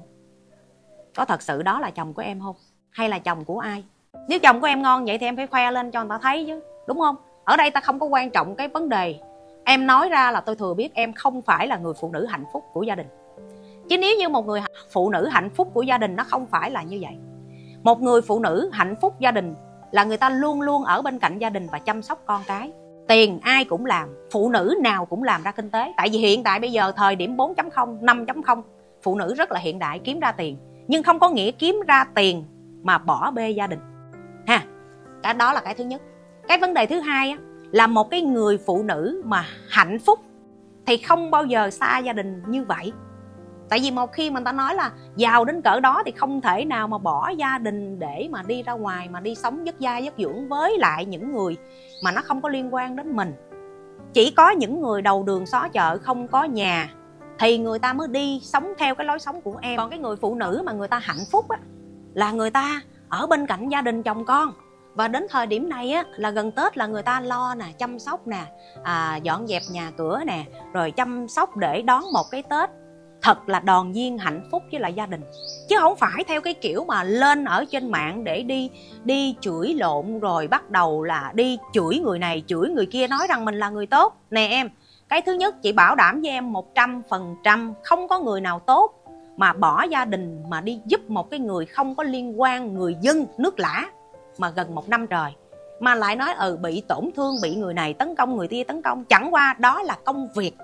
Có thật sự đó là chồng của em không? Hay là chồng của ai? Nếu chồng của em ngon vậy thì em phải khoe lên cho người ta thấy chứ, đúng không? Ở đây ta không có quan trọng cái vấn đề. Em nói ra là tôi thừa biết em không phải là người phụ nữ hạnh phúc của gia đình. Chứ nếu như một người phụ nữ hạnh phúc của gia đình, nó không phải là như vậy. Một người phụ nữ hạnh phúc gia đình là người ta luôn luôn ở bên cạnh gia đình và chăm sóc con cái. Tiền ai cũng làm, phụ nữ nào cũng làm ra kinh tế. Tại vì hiện tại bây giờ thời điểm 4.0, 5.0, phụ nữ rất là hiện đại, kiếm ra tiền. Nhưng không có nghĩa kiếm ra tiền mà bỏ bê gia đình ha. Cái đó là cái thứ nhất. Cái vấn đề thứ hai á, là một cái người phụ nữ mà hạnh phúc thì không bao giờ xa gia đình như vậy. Tại vì một khi mà người ta nói là giàu đến cỡ đó thì không thể nào mà bỏ gia đình để mà đi ra ngoài, mà đi sống vất gia vất dưỡng với lại những người mà nó không có liên quan đến mình. Chỉ có những người đầu đường xó chợ không có nhà thì người ta mới đi sống theo cái lối sống của em. Còn cái người phụ nữ mà người ta hạnh phúc á, là người ta ở bên cạnh gia đình chồng con. Và đến thời điểm này á, là gần Tết là người ta lo nè, chăm sóc nè, dọn dẹp nhà cửa nè, rồi chăm sóc để đón một cái Tết thật là đoàn viên hạnh phúc với lại gia đình. Chứ không phải theo cái kiểu mà lên ở trên mạng để đi chửi lộn, rồi bắt đầu là đi chửi người này chửi người kia, nói rằng mình là người tốt. Nè em, cái thứ nhất chị bảo đảm với em 100% không có người nào tốt mà bỏ gia đình mà đi giúp một cái người không có liên quan, người dân nước lã mà gần 1 năm trời, mà lại nói bị tổn thương, bị người này tấn công, người kia tấn công. Chẳng qua đó là công việc,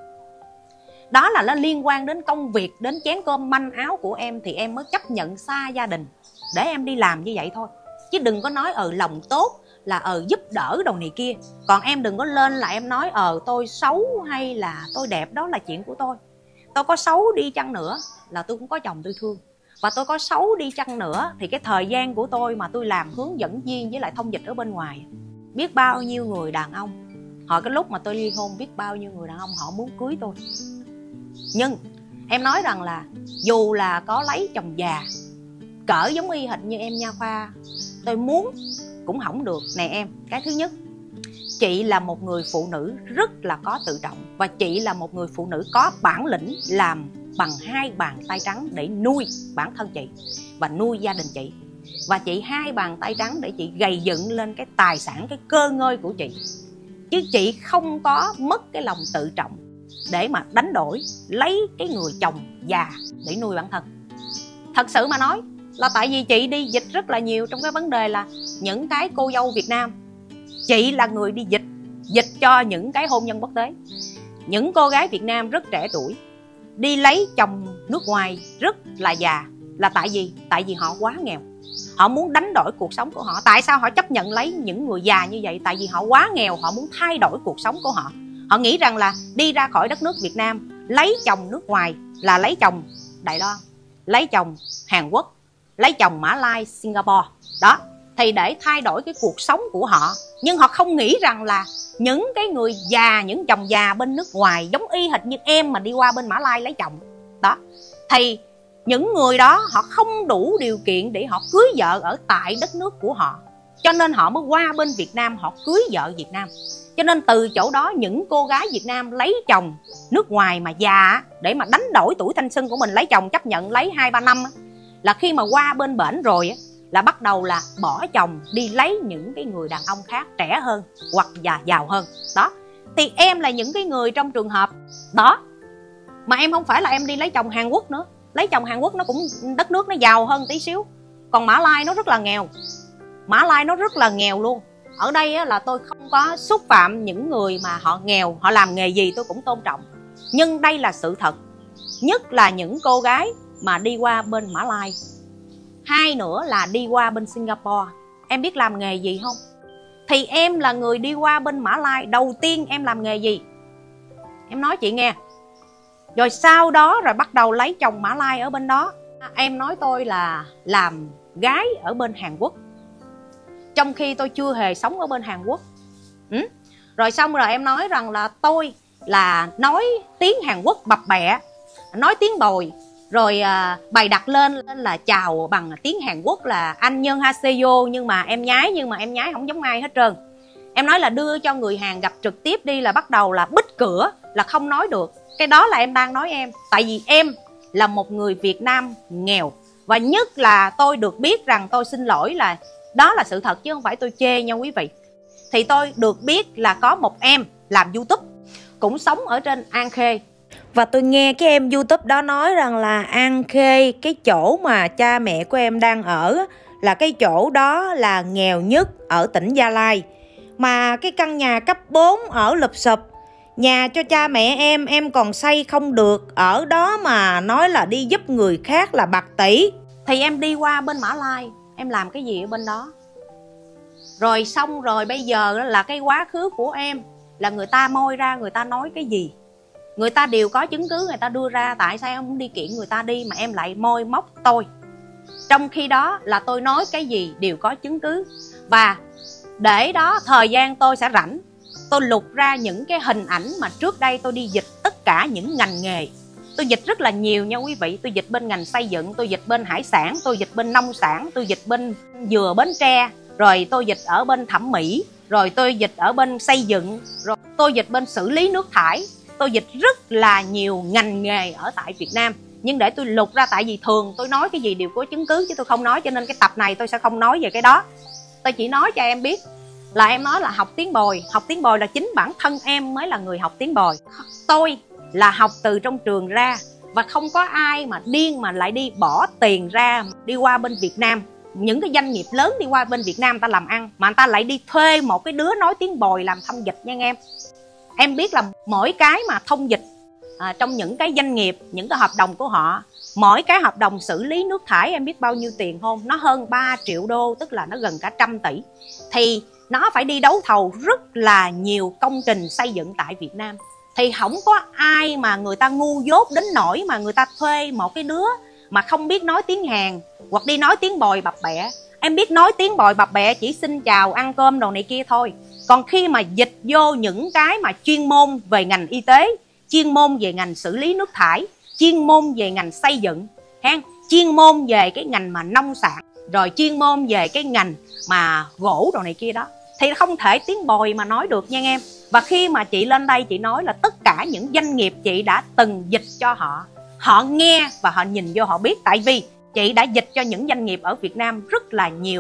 đó là nó liên quan đến công việc, đến chén cơm manh áo của em thì em mới chấp nhận xa gia đình để em đi làm như vậy thôi. Chứ đừng có nói lòng tốt là giúp đỡ đồ này kia. Còn em đừng có lên là em nói tôi xấu hay là tôi đẹp, đó là chuyện của tôi. Tôi có xấu đi chăng nữa là tôi cũng có chồng tôi thương. Và tôi có xấu đi chăng nữa thì cái thời gian của tôi mà tôi làm hướng dẫn viên với lại thông dịch ở bên ngoài, biết bao nhiêu người đàn ông, hồi cái lúc mà tôi ly hôn, biết bao nhiêu người đàn ông họ muốn cưới tôi. Nhưng em nói rằng là dù là có lấy chồng già cỡ giống y hệt như em nha Khoa, tôi muốn cũng không được. Nè em, cái thứ nhất, chị là một người phụ nữ rất là có tự trọng. Và chị là một người phụ nữ có bản lĩnh làm bằng 2 bàn tay trắng để nuôi bản thân chị và nuôi gia đình chị. Và chị 2 bàn tay trắng để chị gầy dựng lên cái tài sản, cái cơ ngơi của chị. Chứ chị không có mất cái lòng tự trọng để mà đánh đổi lấy cái người chồng già để nuôi bản thân. Thật sự mà nói là tại vì chị đi dịch rất là nhiều trong cái vấn đề là những cái cô dâu Việt Nam. Chị là người đi dịch cho những cái hôn nhân quốc tế. Những cô gái Việt Nam rất trẻ tuổi đi lấy chồng nước ngoài rất là già, là tại vì họ quá nghèo. Họ muốn đánh đổi cuộc sống của họ. Tại sao họ chấp nhận lấy những người già như vậy? Tại vì họ quá nghèo, họ muốn thay đổi cuộc sống của họ. Họ nghĩ rằng là đi ra khỏi đất nước Việt Nam, lấy chồng nước ngoài là lấy chồng Đài Loan, lấy chồng Hàn Quốc, lấy chồng Mã Lai, Singapore. Đó, thì để thay đổi cái cuộc sống của họ. Nhưng họ không nghĩ rằng là những cái người già, những chồng già bên nước ngoài giống y hệt như em mà đi qua bên Mã Lai lấy chồng đó, thì những người đó họ không đủ điều kiện để họ cưới vợ ở tại đất nước của họ. Cho nên họ mới qua bên Việt Nam, họ cưới vợ Việt Nam. Cho nên từ chỗ đó những cô gái Việt Nam lấy chồng nước ngoài mà già để mà đánh đổi tuổi thanh xuân của mình, lấy chồng chấp nhận lấy 2-3 năm, là khi mà qua bên bển rồi là bắt đầu là bỏ chồng đi lấy những cái người đàn ông khác trẻ hơn hoặc giàu hơn. Đó, thì em là những cái người trong trường hợp đó. Mà em không phải là em đi lấy chồng Hàn Quốc nữa. Lấy chồng Hàn Quốc nó cũng đất nước nó giàu hơn tí xíu. Còn Mã Lai nó rất là nghèo. Mã Lai nó rất là nghèo luôn. Ở đây là tôi không có xúc phạm những người mà họ nghèo, họ làm nghề gì tôi cũng tôn trọng. Nhưng đây là sự thật. Nhất là những cô gái mà đi qua bên Mã Lai. Hai nữa là đi qua bên Singapore. Em biết làm nghề gì không? Thì em là người đi qua bên Mã Lai, đầu tiên em làm nghề gì? Em nói chị nghe. Rồi sau đó rồi bắt đầu lấy chồng Mã Lai ở bên đó. Em nói tôi là làm gái ở bên Hàn Quốc, trong khi tôi chưa hề sống ở bên Hàn Quốc. Rồi xong rồi em nói rằng là tôi là nói tiếng Hàn Quốc bập bẹ, nói tiếng bồi. Rồi bày đặt lên là chào bằng tiếng Hàn Quốc là anh nhân haseyo, nhưng mà em nhái không giống ai hết trơn. Em nói là đưa cho người Hàn gặp trực tiếp đi là bắt đầu là bít cửa, là không nói được. Cái đó là em đang nói em. Tại vì em là một người Việt Nam nghèo. Và nhất là tôi được biết rằng, tôi xin lỗi là đó là sự thật chứ không phải tôi chê nha quý vị. Thì tôi được biết là có một em làm YouTube, cũng sống ở trên An Khê. Và tôi nghe cái em YouTube đó nói rằng là An Khê, cái chỗ mà cha mẹ của em đang ở, là cái chỗ đó là nghèo nhất ở tỉnh Gia Lai. Mà cái căn nhà cấp 4 ở lụp xụp, nhà cho cha mẹ em còn xây không được. Ở đó mà nói là đi giúp người khác là bạc tỷ. Thì em đi qua bên Mã Lai, em làm cái gì ở bên đó? Rồi xong rồi bây giờ là cái quá khứ của em là người ta moi ra, người ta nói cái gì người ta đều có chứng cứ, người ta đưa ra. Tại sao em không đi kiện người ta đi mà em lại moi móc tôi? Trong khi đó là tôi nói cái gì đều có chứng cứ. Và để đó thời gian tôi sẽ rảnh, tôi lục ra những cái hình ảnh mà trước đây tôi đi dịch tất cả những ngành nghề. Tôi dịch rất là nhiều nha quý vị. Tôi dịch bên ngành xây dựng, tôi dịch bên hải sản, tôi dịch bên nông sản, tôi dịch bên dừa Bến Tre, rồi tôi dịch ở bên thẩm mỹ, rồi tôi dịch ở bên xây dựng, rồi tôi dịch bên xử lý nước thải. Tôi dịch rất là nhiều ngành nghề ở tại Việt Nam. Nhưng để tôi lục ra, tại vì thường tôi nói cái gì đều có chứng cứ chứ tôi không nói, cho nên cái tập này tôi sẽ không nói về cái đó. Tôi chỉ nói cho em biết là em nói là học tiếng bồi. Học tiếng bồi là chính bản thân em mới là người học tiếng bồi. Tôi là học từ trong trường ra, và không có ai mà điên mà lại đi bỏ tiền ra đi qua bên Việt Nam. Những cái doanh nghiệp lớn đi qua bên Việt Nam người ta làm ăn, mà người ta lại đi thuê một cái đứa nói tiếng bồi làm thông dịch nha em. Em biết là mỗi cái mà thông dịch trong những cái doanh nghiệp, những cái hợp đồng của họ, mỗi cái hợp đồng xử lý nước thải em biết bao nhiêu tiền không? Nó hơn 3 triệu đô, tức là nó gần cả 100 tỷ. Thì nó phải đi đấu thầu rất là nhiều công trình xây dựng tại Việt Nam. Thì không có ai mà người ta ngu dốt đến nỗi mà người ta thuê một cái đứa mà không biết nói tiếng Hàn hoặc đi nói tiếng bồi bập bẹ. Em biết nói tiếng bồi bập bẹ chỉ xin chào ăn cơm đồ này kia thôi. Còn khi mà dịch vô những cái mà chuyên môn về ngành y tế, chuyên môn về ngành xử lý nước thải, chuyên môn về ngành xây dựng, chuyên môn về cái ngành mà nông sản, rồi chuyên môn về cái ngành mà gỗ đồ này kia đó, thì không thể tiếng bồi mà nói được nha em. Và khi mà chị lên đây chị nói là tất cả những doanh nghiệp chị đã từng dịch cho họ, họ nghe và họ nhìn vô họ biết. Tại vì chị đã dịch cho những doanh nghiệp ở Việt Nam rất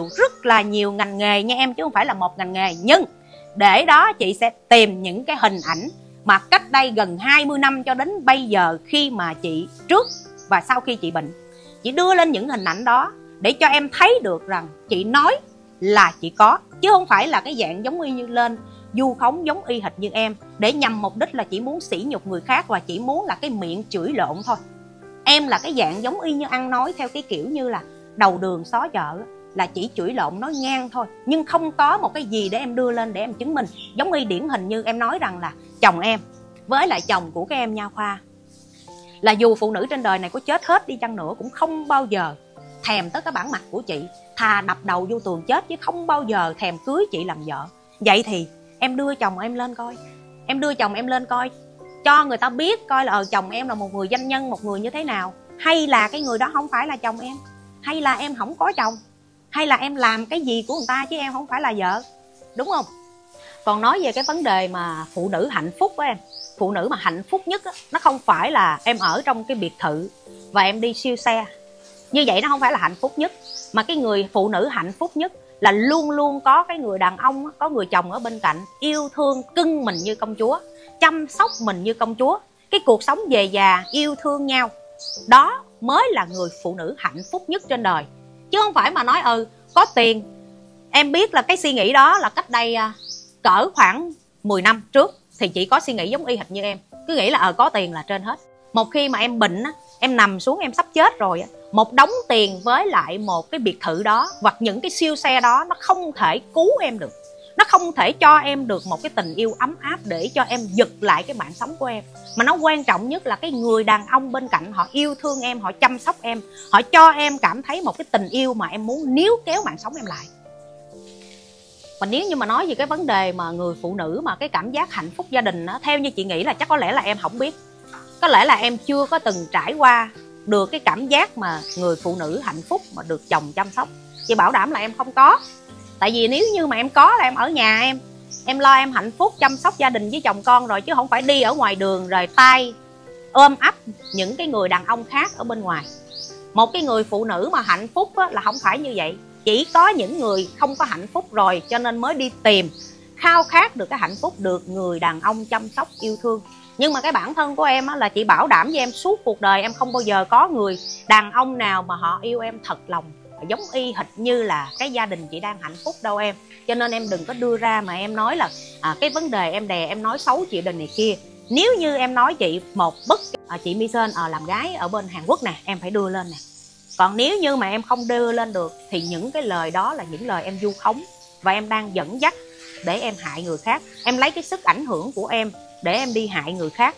là nhiều ngành nghề nha em, chứ không phải là một ngành nghề. Nhưng để đó chị sẽ tìm những cái hình ảnh mà cách đây gần 20 năm cho đến bây giờ, khi mà chị trước và sau khi chị bệnh, chị đưa lên những hình ảnh đó để cho em thấy được rằng chị nói là chị có, chứ không phải là cái dạng giống y như lên vu khống giống y hệt như em, để nhằm mục đích là chỉ muốn sỉ nhục người khác và chỉ muốn là cái miệng chửi lộn thôi. Em là cái dạng giống y như ăn nói theo cái kiểu như là đầu đường xó chợ, là chỉ chửi lộn nói ngang thôi, nhưng không có một cái gì để em đưa lên để em chứng minh. Giống y điển hình như em nói rằng là chồng em với lại chồng của các em nha Khoa, là dù phụ nữ trên đời này có chết hết đi chăng nữa cũng không bao giờ thèm tới cái bản mặt của chị, thà đập đầu vô tường chết chứ không bao giờ thèm cưới chị làm vợ. Vậy thì em đưa chồng em lên coi, em đưa chồng em lên coi, cho người ta biết coi là chồng em là một người doanh nhân, một người như thế nào. Hay là cái người đó không phải là chồng em, hay là em không có chồng, hay là em làm cái gì của người ta chứ em không phải là vợ, đúng không? Còn nói về cái vấn đề mà phụ nữ hạnh phúc của em, phụ nữ mà hạnh phúc nhất á, nó không phải là em ở trong cái biệt thự và em đi siêu xe. Như vậy nó không phải là hạnh phúc nhất. Mà cái người phụ nữ hạnh phúc nhất là luôn luôn có cái người đàn ông, có người chồng ở bên cạnh, yêu thương cưng mình như công chúa, chăm sóc mình như công chúa. Cái cuộc sống về già yêu thương nhau, đó mới là người phụ nữ hạnh phúc nhất trên đời. Chứ không phải mà nói có tiền. Em biết là cái suy nghĩ đó là cách đây cỡ khoảng 10 năm trước thì chị có suy nghĩ giống y hệt như em, cứ nghĩ là có tiền là trên hết. Một khi mà em bệnh á, em nằm xuống em sắp chết rồi á, một đống tiền với lại một cái biệt thự đó hoặc những cái siêu xe đó nó không thể cứu em được. Nó không thể cho em được một cái tình yêu ấm áp để cho em giật lại cái mạng sống của em. Mà nó quan trọng nhất là cái người đàn ông bên cạnh họ yêu thương em, họ chăm sóc em, họ cho em cảm thấy một cái tình yêu mà em muốn níu kéo mạng sống em lại. Và nếu như mà nói về cái vấn đề mà người phụ nữ mà cái cảm giác hạnh phúc gia đình đó, theo như chị nghĩ là chắc có lẽ là em không biết. Có lẽ là em chưa có từng trải qua được cái cảm giác mà người phụ nữ hạnh phúc mà được chồng chăm sóc. Chị bảo đảm là em không có. Tại vì nếu như mà em có là em ở nhà em lo em hạnh phúc chăm sóc gia đình với chồng con rồi, chứ không phải đi ở ngoài đường rồi tay ôm ấp những cái người đàn ông khác ở bên ngoài. Một cái người phụ nữ mà hạnh phúc á, là không phải như vậy. Chỉ có những người không có hạnh phúc rồi cho nên mới đi tìm, khao khát được cái hạnh phúc, được người đàn ông chăm sóc yêu thương. Nhưng mà cái bản thân của em á, là chị bảo đảm với em suốt cuộc đời em không bao giờ có người đàn ông nào mà họ yêu em thật lòng, giống y hệt như là cái gia đình chị đang hạnh phúc đâu em. Cho nên em đừng có đưa ra mà em nói là cái vấn đề em đè em nói xấu chị đình này kia. Nếu như em nói chị một chị My Sơn làm gái ở bên Hàn Quốc nè, em phải đưa lên nè. Còn nếu như mà em không đưa lên được thì những cái lời đó là những lời em vu khống và em đang dẫn dắt để em hại người khác. Em lấy cái sức ảnh hưởng của em để em đi hại người khác.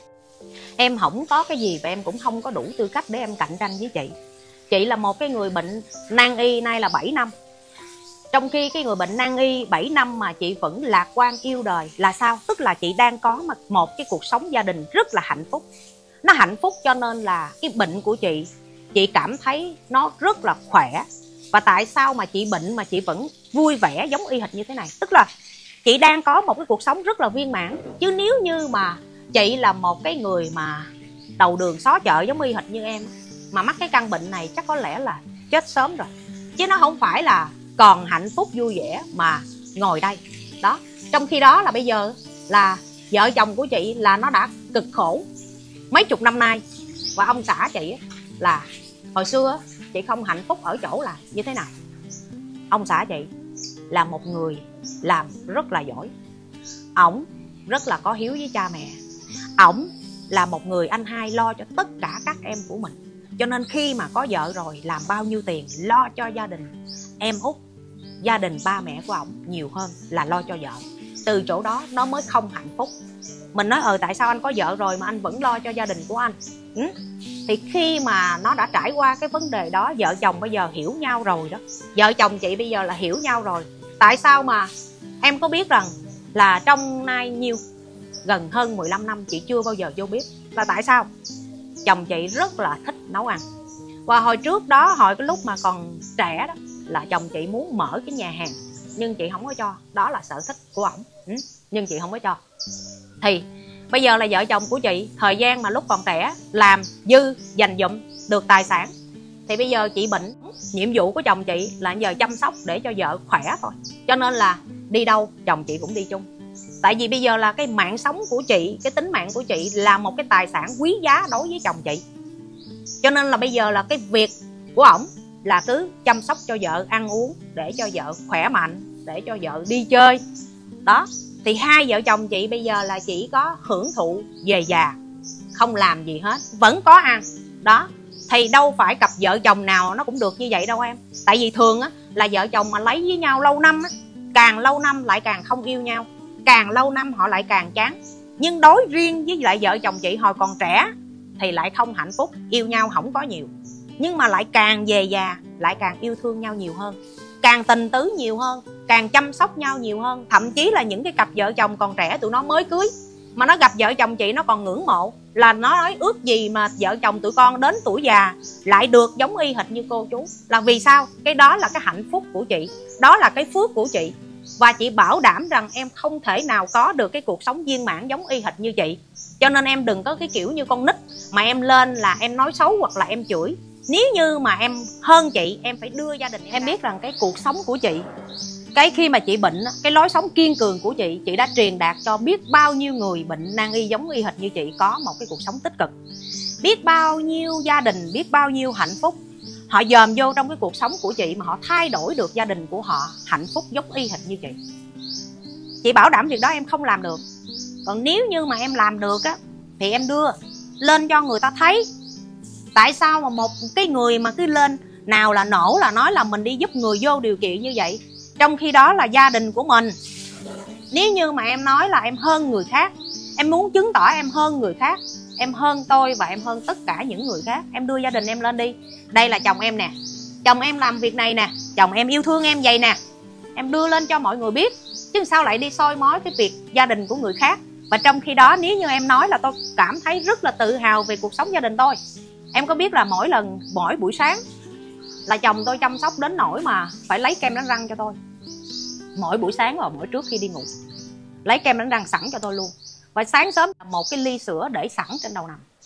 Em không có cái gì và em cũng không có đủ tư cách để em cạnh tranh với chị. Chị là một cái người bệnh nan y nay là 7 năm. Trong khi cái người bệnh nan y 7 năm mà chị vẫn lạc quan yêu đời là sao? Tức là chị đang có một cái cuộc sống gia đình rất là hạnh phúc. Nó hạnh phúc cho nên là cái bệnh của chị cảm thấy nó rất là khỏe. Và tại sao mà chị bệnh mà chị vẫn vui vẻ giống y hệt như thế này? Tức là chị đang có một cái cuộc sống rất là viên mãn. Chứ nếu như mà chị là một cái người mà đầu đường xó chợ giống y hệt như em mà mắc cái căn bệnh này chắc có lẽ là chết sớm rồi. Chứ nó không phải là còn hạnh phúc vui vẻ mà ngồi đây. Đó. Trong khi đó là bây giờ là vợ chồng của chị là nó đã cực khổ mấy chục năm nay. Và ông xã chị là hồi xưa chị không hạnh phúc ở chỗ là như thế nào? Ông xã chị là một người làm rất là giỏi. Ổng rất là có hiếu với cha mẹ. Ổng là một người anh hai lo cho tất cả các em của mình. Cho nên khi mà có vợ rồi làm bao nhiêu tiền lo cho gia đình em út, gia đình ba mẹ của ổng nhiều hơn là lo cho vợ. Từ chỗ đó nó mới không hạnh phúc. Mình nói tại sao anh có vợ rồi mà anh vẫn lo cho gia đình của anh? Thì khi mà nó đã trải qua cái vấn đề đó, vợ chồng bây giờ hiểu nhau rồi đó. Vợ chồng chị bây giờ là hiểu nhau rồi. Tại sao mà em có biết rằng là trong nay gần hơn 15 năm chị chưa bao giờ vô bếp là tại sao? Chồng chị rất là thích nấu ăn. Và hồi trước đó, hồi cái lúc mà còn trẻ đó, là chồng chị muốn mở cái nhà hàng nhưng chị không có cho. Đó là sở thích của ổng, nhưng chị không có cho. Thì bây giờ là vợ chồng của chị, thời gian mà lúc còn trẻ làm dư dành dụm được tài sản. Thì bây giờ chị bệnh, nhiệm vụ của chồng chị là giờ chăm sóc để cho vợ khỏe thôi. Cho nên là đi đâu chồng chị cũng đi chung. Tại vì bây giờ là cái mạng sống của chị, cái tính mạng của chị là một cái tài sản quý giá đối với chồng chị. Cho nên là bây giờ là cái việc của ổng là cứ chăm sóc cho vợ ăn uống, để cho vợ khỏe mạnh, để cho vợ đi chơi. Đó, thì hai vợ chồng chị bây giờ là chỉ có hưởng thụ về già, không làm gì hết, vẫn có ăn. Đó, thì đâu phải cặp vợ chồng nào nó cũng được như vậy đâu em. Tại vì thường á, là vợ chồng mà lấy với nhau lâu năm á, càng lâu năm lại càng không yêu nhau, càng lâu năm họ lại càng chán. Nhưng đối riêng với lại vợ chồng chị hồi còn trẻ thì lại không hạnh phúc, yêu nhau không có nhiều. Nhưng mà lại càng về già lại càng yêu thương nhau nhiều hơn, càng tình tứ nhiều hơn, càng chăm sóc nhau nhiều hơn. Thậm chí là những cái cặp vợ chồng còn trẻ tụi nó mới cưới mà nó gặp vợ chồng chị nó còn ngưỡng mộ, là nó nói ước gì mà vợ chồng tụi con đến tuổi già lại được giống y hệt như cô chú. Là vì sao? Cái đó là cái hạnh phúc của chị, đó là cái phước của chị. Và chị bảo đảm rằng em không thể nào có được cái cuộc sống viên mãn giống y hệt như chị. Cho nên em đừng có cái kiểu như con nít mà em lên là em nói xấu hoặc là em chửi. Nếu như mà em hơn chị, em phải đưa gia đình em biết rằng cái cuộc sống của chị, cái khi mà chị bệnh, cái lối sống kiên cường của chị đã truyền đạt cho biết bao nhiêu người bệnh nan y giống y hệt như chị có một cái cuộc sống tích cực. Biết bao nhiêu gia đình, biết bao nhiêu hạnh phúc họ dòm vô trong cái cuộc sống của chị mà họ thay đổi được gia đình của họ hạnh phúc giống y hệt như chị. Chị bảo đảm việc đó em không làm được. Còn nếu như mà em làm được á, thì em đưa lên cho người ta thấy. Tại sao mà một cái người mà cứ lên nào là nổ là nói là mình đi giúp người vô điều kiện như vậy, trong khi đó là gia đình của mình. Nếu như mà em nói là em hơn người khác, em muốn chứng tỏ em hơn người khác, em hơn tôi và em hơn tất cả những người khác, em đưa gia đình em lên đi. Đây là chồng em nè, chồng em làm việc này nè, chồng em yêu thương em vậy nè. Em đưa lên cho mọi người biết, chứ sao lại đi soi mói cái việc gia đình của người khác. Và trong khi đó nếu như em nói là tôi cảm thấy rất là tự hào về cuộc sống gia đình tôi. Em có biết là mỗi buổi sáng là chồng tôi chăm sóc đến nỗi mà phải lấy kem đánh răng cho tôi. Mỗi buổi sáng và mỗi trước khi đi ngủ lấy kem đánh răng sẵn cho tôi luôn. Và sáng sớm một cái ly sữa để sẵn trên đầu nằm.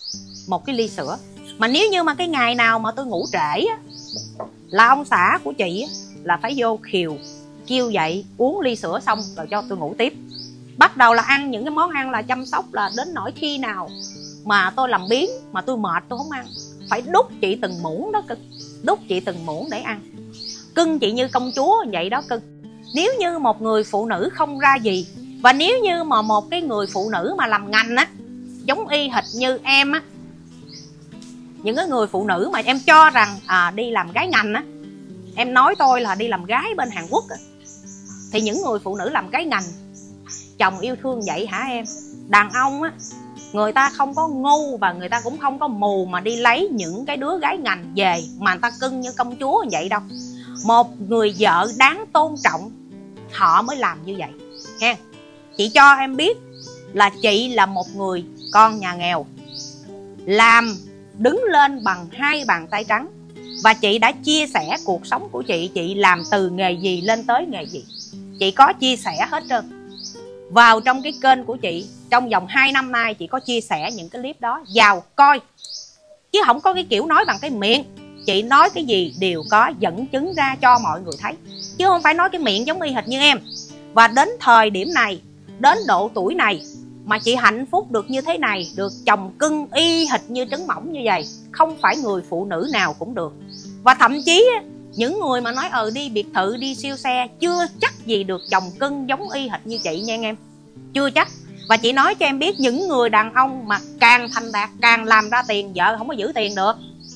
một cái ly sữa. Mà nếu như mà cái ngày nào mà tôi ngủ trễ á, là ông xã của chị á, là phải vô khiều kêu dậy uống ly sữa xong rồi cho tôi ngủ tiếp. Bắt đầu là ăn những cái món ăn là chăm sóc, là đến nỗi khi nào mà tôi làm biếng mà tôi mệt tôi không ăn, phải đút chị từng muỗng đó cưng, đút chị từng muỗng để ăn. Cưng chị như công chúa vậy đó cưng. Nếu như một người phụ nữ không ra gì, và nếu như mà một cái người phụ nữ mà làm ngành á, giống y hệt như em á, những cái người phụ nữ mà em cho rằng đi làm gái ngành á, em nói tôi là đi làm gái bên Hàn Quốc á, thì những người phụ nữ làm gái ngành chồng yêu thương vậy hả em? Đàn ông á, người ta không có ngu và người ta cũng không có mù mà đi lấy những cái đứa gái ngành về mà người ta cưng như công chúa vậy đâu. Một người vợ đáng tôn trọng họ mới làm như vậy ha. Chị cho em biết là chị là một người con nhà nghèo, làm đứng lên bằng hai bàn tay trắng, và chị đã chia sẻ cuộc sống của chị làm từ nghề gì lên tới nghề gì, chị có chia sẻ hết trơn vào trong cái kênh của chị. Trong vòng 2 năm nay chị có chia sẻ những cái clip đó vào coi, chứ không có cái kiểu nói bằng cái miệng. Chị nói cái gì đều có dẫn chứng ra cho mọi người thấy, chứ không phải nói cái miệng giống y hệt như em. Và đến thời điểm này, đến độ tuổi này mà chị hạnh phúc được như thế này, được chồng cưng y hệt như trứng mỏng như vậy, không phải người phụ nữ nào cũng được. Và thậm chí những người mà nói đi biệt thự, đi siêu xe, chưa chắc gì được chồng cưng giống y hệt như chị nha em, chưa chắc. Và chị nói cho em biết, những người đàn ông mà càng thành đạt, càng làm ra tiền, vợ không có giữ tiền được.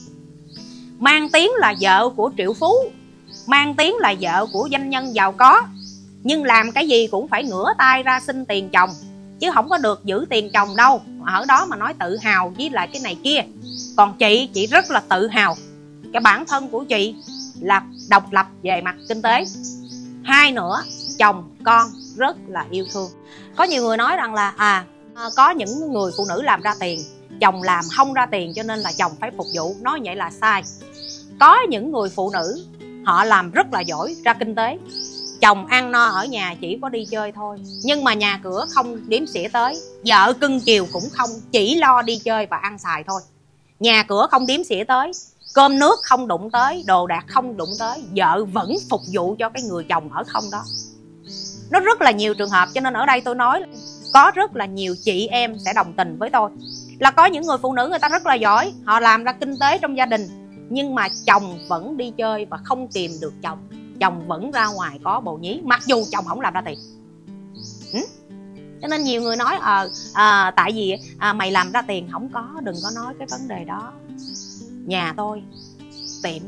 Mang tiếng là vợ của triệu phú, mang tiếng là vợ của doanh nhân giàu có, nhưng làm cái gì cũng phải ngửa tay ra xin tiền chồng, chứ không có được giữ tiền chồng đâu. Ở đó mà nói tự hào với lại cái này kia. Còn chị rất là tự hào cái bản thân của chị là độc lập về mặt kinh tế. Hai nữa, chồng con rất là yêu thương. Có nhiều người nói rằng là có những người phụ nữ làm ra tiền, chồng làm không ra tiền cho nên là chồng phải phục vụ. Nói vậy là sai. Có những người phụ nữ họ làm rất là giỏi ra kinh tế, chồng ăn no ở nhà chỉ có đi chơi thôi, nhưng mà nhà cửa không đếm xỉa tới, vợ cưng chiều cũng không, chỉ lo đi chơi và ăn xài thôi. Nhà cửa không đếm xỉa tới, cơm nước không đụng tới, đồ đạc không đụng tới, vợ vẫn phục vụ cho cái người chồng ở không đó. Nó rất là nhiều trường hợp, cho nên ở đây tôi nói có rất là nhiều chị em sẽ đồng tình với tôi, là có những người phụ nữ người ta rất là giỏi, họ làm ra kinh tế trong gia đình, nhưng mà chồng vẫn đi chơi và không tìm được chồng, chồng vẫn ra ngoài có bồ nhí, mặc dù chồng không làm ra tiền. Cho nên nhiều người nói tại vì mày làm ra tiền không có, đừng có nói cái vấn đề đó. Nhà tôi tiệm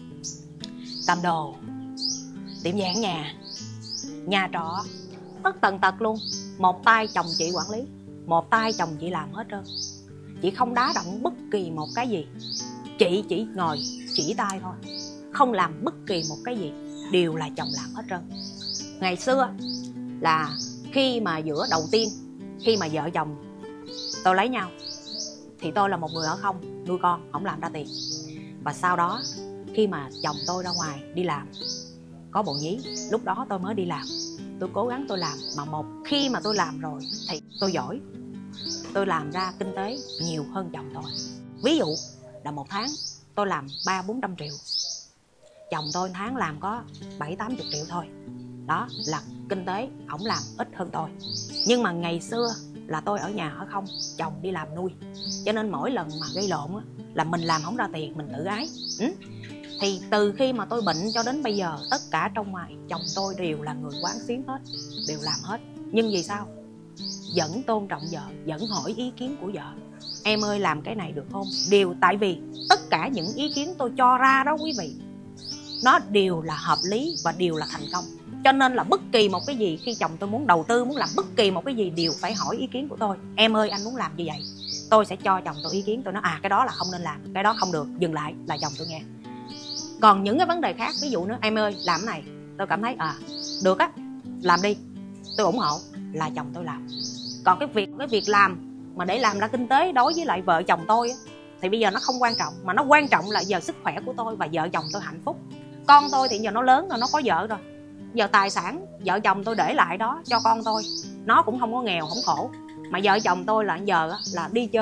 cầm đồ, tiệm vàng nhà trọ, tất tần tật luôn. Một tay chồng chị quản lý, một tay chồng chị làm hết trơn. Chị không đá động bất kỳ một cái gì, chị chỉ ngồi chỉ tay thôi, không làm bất kỳ một cái gì, đều là chồng làm hết trơn. Ngày xưa là khi mà giữa đầu tiên, khi mà vợ chồng tôi lấy nhau, thì tôi là một người ở không, nuôi con, không làm ra tiền. Và sau đó khi mà chồng tôi ra ngoài đi làm có bồ nhí, lúc đó tôi mới đi làm. Tôi cố gắng tôi làm, mà một khi mà tôi làm rồi thì tôi giỏi, tôi làm ra kinh tế nhiều hơn chồng tôi. Ví dụ là một tháng tôi làm 300-400 triệu, chồng tôi tháng làm có 70-80 triệu thôi. Đó là kinh tế, ổng làm ít hơn tôi. Nhưng mà ngày xưa là tôi ở nhà ở không, chồng đi làm nuôi, cho nên mỗi lần mà gây lộn á, là mình làm không ra tiền, mình tự ái. Thì từ khi mà tôi bệnh cho đến bây giờ, tất cả trong ngoài chồng tôi đều là người quán xuyến hết, đều làm hết. Nhưng vì sao? Vẫn tôn trọng vợ, vẫn hỏi ý kiến của vợ. Em ơi làm cái này được không? Đều tại vì tất cả những ý kiến tôi cho ra đó quý vị, nó đều là hợp lý và đều là thành công. Cho nên là bất kỳ một cái gì, khi chồng tôi muốn đầu tư, muốn làm bất kỳ một cái gì, đều phải hỏi ý kiến của tôi. Em ơi anh muốn làm như vậy, tôi sẽ cho chồng tôi ý kiến. Tôi nói cái đó là không nên làm, cái đó không được, dừng lại, là chồng tôi nghe. Còn những cái vấn đề khác, ví dụ nữa, em ơi làm cái này, tôi cảm thấy được á, làm đi, tôi ủng hộ, là chồng tôi làm. Còn cái việc làm mà để làm ra kinh tế đối với lại vợ chồng tôi á, thì bây giờ nó không quan trọng, mà nó quan trọng là giờ sức khỏe của tôi và vợ chồng tôi hạnh phúc. Con tôi thì giờ nó lớn rồi, nó có vợ rồi, giờ tài sản vợ chồng tôi để lại đó cho con tôi, nó cũng không có nghèo, không khổ. Mà vợ chồng tôi là giờ là đi chơi,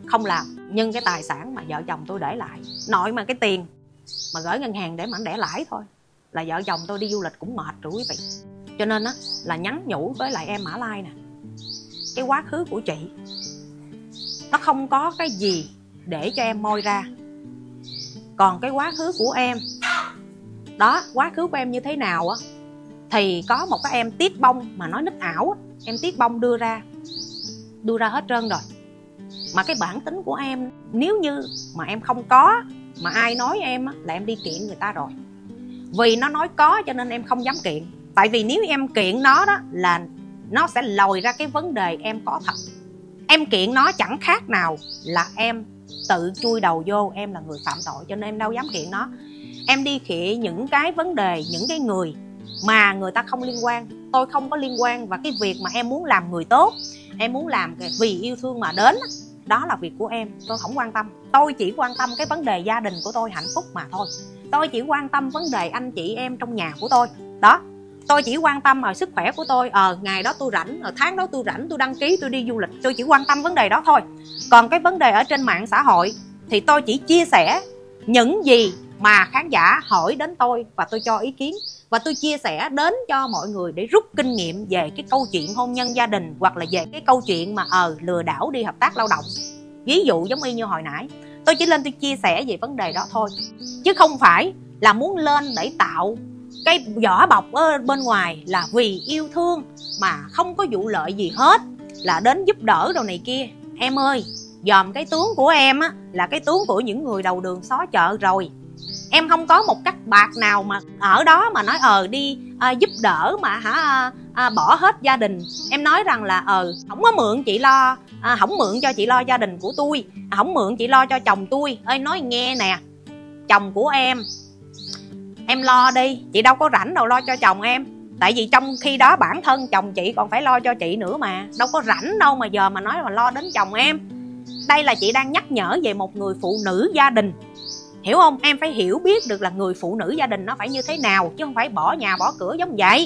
không làm. Nhưng cái tài sản mà vợ chồng tôi để lại, nội mà cái tiền mà gửi ngân hàng để mà anh đẻ lãi thôi là vợ chồng tôi đi du lịch cũng mệt rồi quý vị. Cho nên á là nhắn nhủ với lại em Mã Lai nè, cái quá khứ của chị nó không có cái gì để cho em moi ra. Còn cái quá khứ của em đó, quá khứ của em như thế nào á, thì có một cái em Tiết Bông mà nói nít ảo á, em Tiết Bông đưa ra hết trơn rồi. Mà cái bản tính của em, nếu như mà em không có, mà ai nói em á, là em đi kiện người ta rồi. Vì nó nói có cho nên em không dám kiện. Tại vì nếu em kiện nó đó là nó sẽ lòi ra cái vấn đề em có thật. Em kiện nó chẳng khác nào là em tự chui đầu vô, em là người phạm tội, cho nên em đâu dám kiện nó. Em đi khịa những cái vấn đề, những cái người mà người ta không liên quan. Tôi không có liên quan. Và cái việc mà em muốn làm người tốt, em muốn làm vì yêu thương mà đến, đó là việc của em, tôi không quan tâm. Tôi chỉ quan tâm cái vấn đề gia đình của tôi hạnh phúc mà thôi. Tôi chỉ quan tâm vấn đề anh chị em trong nhà của tôi. Đó, tôi chỉ quan tâm sức khỏe của tôi. Ngày đó tôi rảnh, tháng đó tôi rảnh, tôi đăng ký tôi đi du lịch. Tôi chỉ quan tâm vấn đề đó thôi. Còn cái vấn đề ở trên mạng xã hội thì tôi chỉ chia sẻ những gì mà khán giả hỏi đến tôi và tôi cho ý kiến. Và tôi chia sẻ đến cho mọi người để rút kinh nghiệm về cái câu chuyện hôn nhân gia đình, hoặc là về cái câu chuyện mà lừa đảo đi hợp tác lao động. Ví dụ giống y như hồi nãy, tôi chỉ lên tôi chia sẻ về vấn đề đó thôi, chứ không phải là muốn lên để tạo cái vỏ bọc ở bên ngoài là vì yêu thương mà không có vụ lợi gì hết, là đến giúp đỡ đồ này kia. Em ơi, dòm cái tướng của em á là cái tướng của những người đầu đường xó chợ rồi. Em không có một cắc bạc nào mà ở đó mà nói đi giúp đỡ mà bỏ hết gia đình. Em nói rằng là không có mượn chị lo, không mượn cho chị lo gia đình của tôi, không mượn chị lo cho chồng tôi. Ơi nói nghe nè, chồng của em lo đi, chị đâu có rảnh đâu lo cho chồng em. Tại vì trong khi đó bản thân chồng chị còn phải lo cho chị nữa mà, đâu có rảnh đâu mà giờ mà nói mà lo đến chồng em. Đây là chị đang nhắc nhở về một người phụ nữ gia đình, hiểu không? Em phải hiểu biết được là người phụ nữ gia đình nó phải như thế nào, chứ không phải bỏ nhà bỏ cửa giống vậy.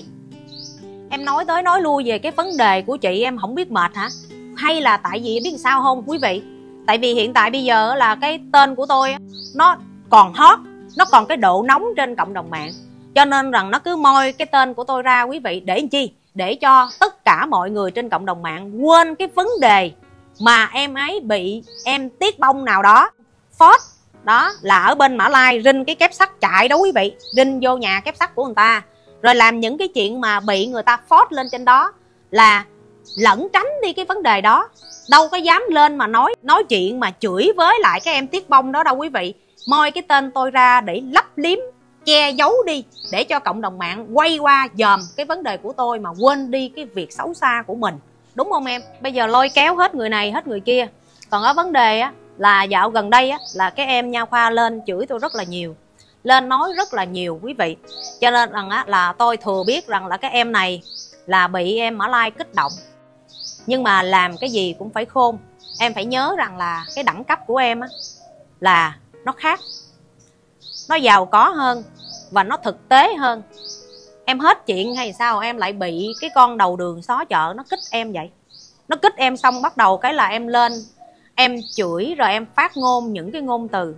Em nói tới nói lui về cái vấn đề của chị em không biết mệt hả? Hay là tại vì biết sao không quý vị? Tại vì hiện tại bây giờ là cái tên của tôi nó còn hot, nó còn cái độ nóng trên cộng đồng mạng, cho nên rằng nó cứ moi cái tên của tôi ra quý vị. Để làm chi? Để cho tất cả mọi người trên cộng đồng mạng quên cái vấn đề mà em ấy bị em Tiết Bông nào đó phốt. Đó là ở bên Mã Lai rinh cái kép sắt chạy đó quý vị, rinh vô nhà kép sắt của người ta, rồi làm những cái chuyện mà bị người ta phốt lên trên đó, là lẩn tránh đi cái vấn đề đó. Đâu có dám lên mà nói chuyện mà chửi với lại cái em Tiết Bông đó đâu quý vị. Moi cái tên tôi ra để lấp liếm, che giấu đi, để cho cộng đồng mạng quay qua dòm cái vấn đề của tôi mà quên đi cái việc xấu xa của mình. Đúng không em? Bây giờ lôi kéo hết người này hết người kia. Còn ở vấn đề á là dạo gần đây á là cái em Nha Khoa lên chửi tôi rất là nhiều, lên nói rất là nhiều quý vị. Cho nên rằng á là tôi thừa biết rằng là cái em này là bị em Mã Lai kích động. Nhưng mà làm cái gì cũng phải khôn. Em phải nhớ rằng là cái đẳng cấp của em á là nó khác, nó giàu có hơn và nó thực tế hơn. Em hết chuyện hay sao em lại bị cái con đầu đường xó chợ nó kích em vậy? Nó kích em xong bắt đầu cái là em lên em chửi, rồi em phát ngôn những cái ngôn từ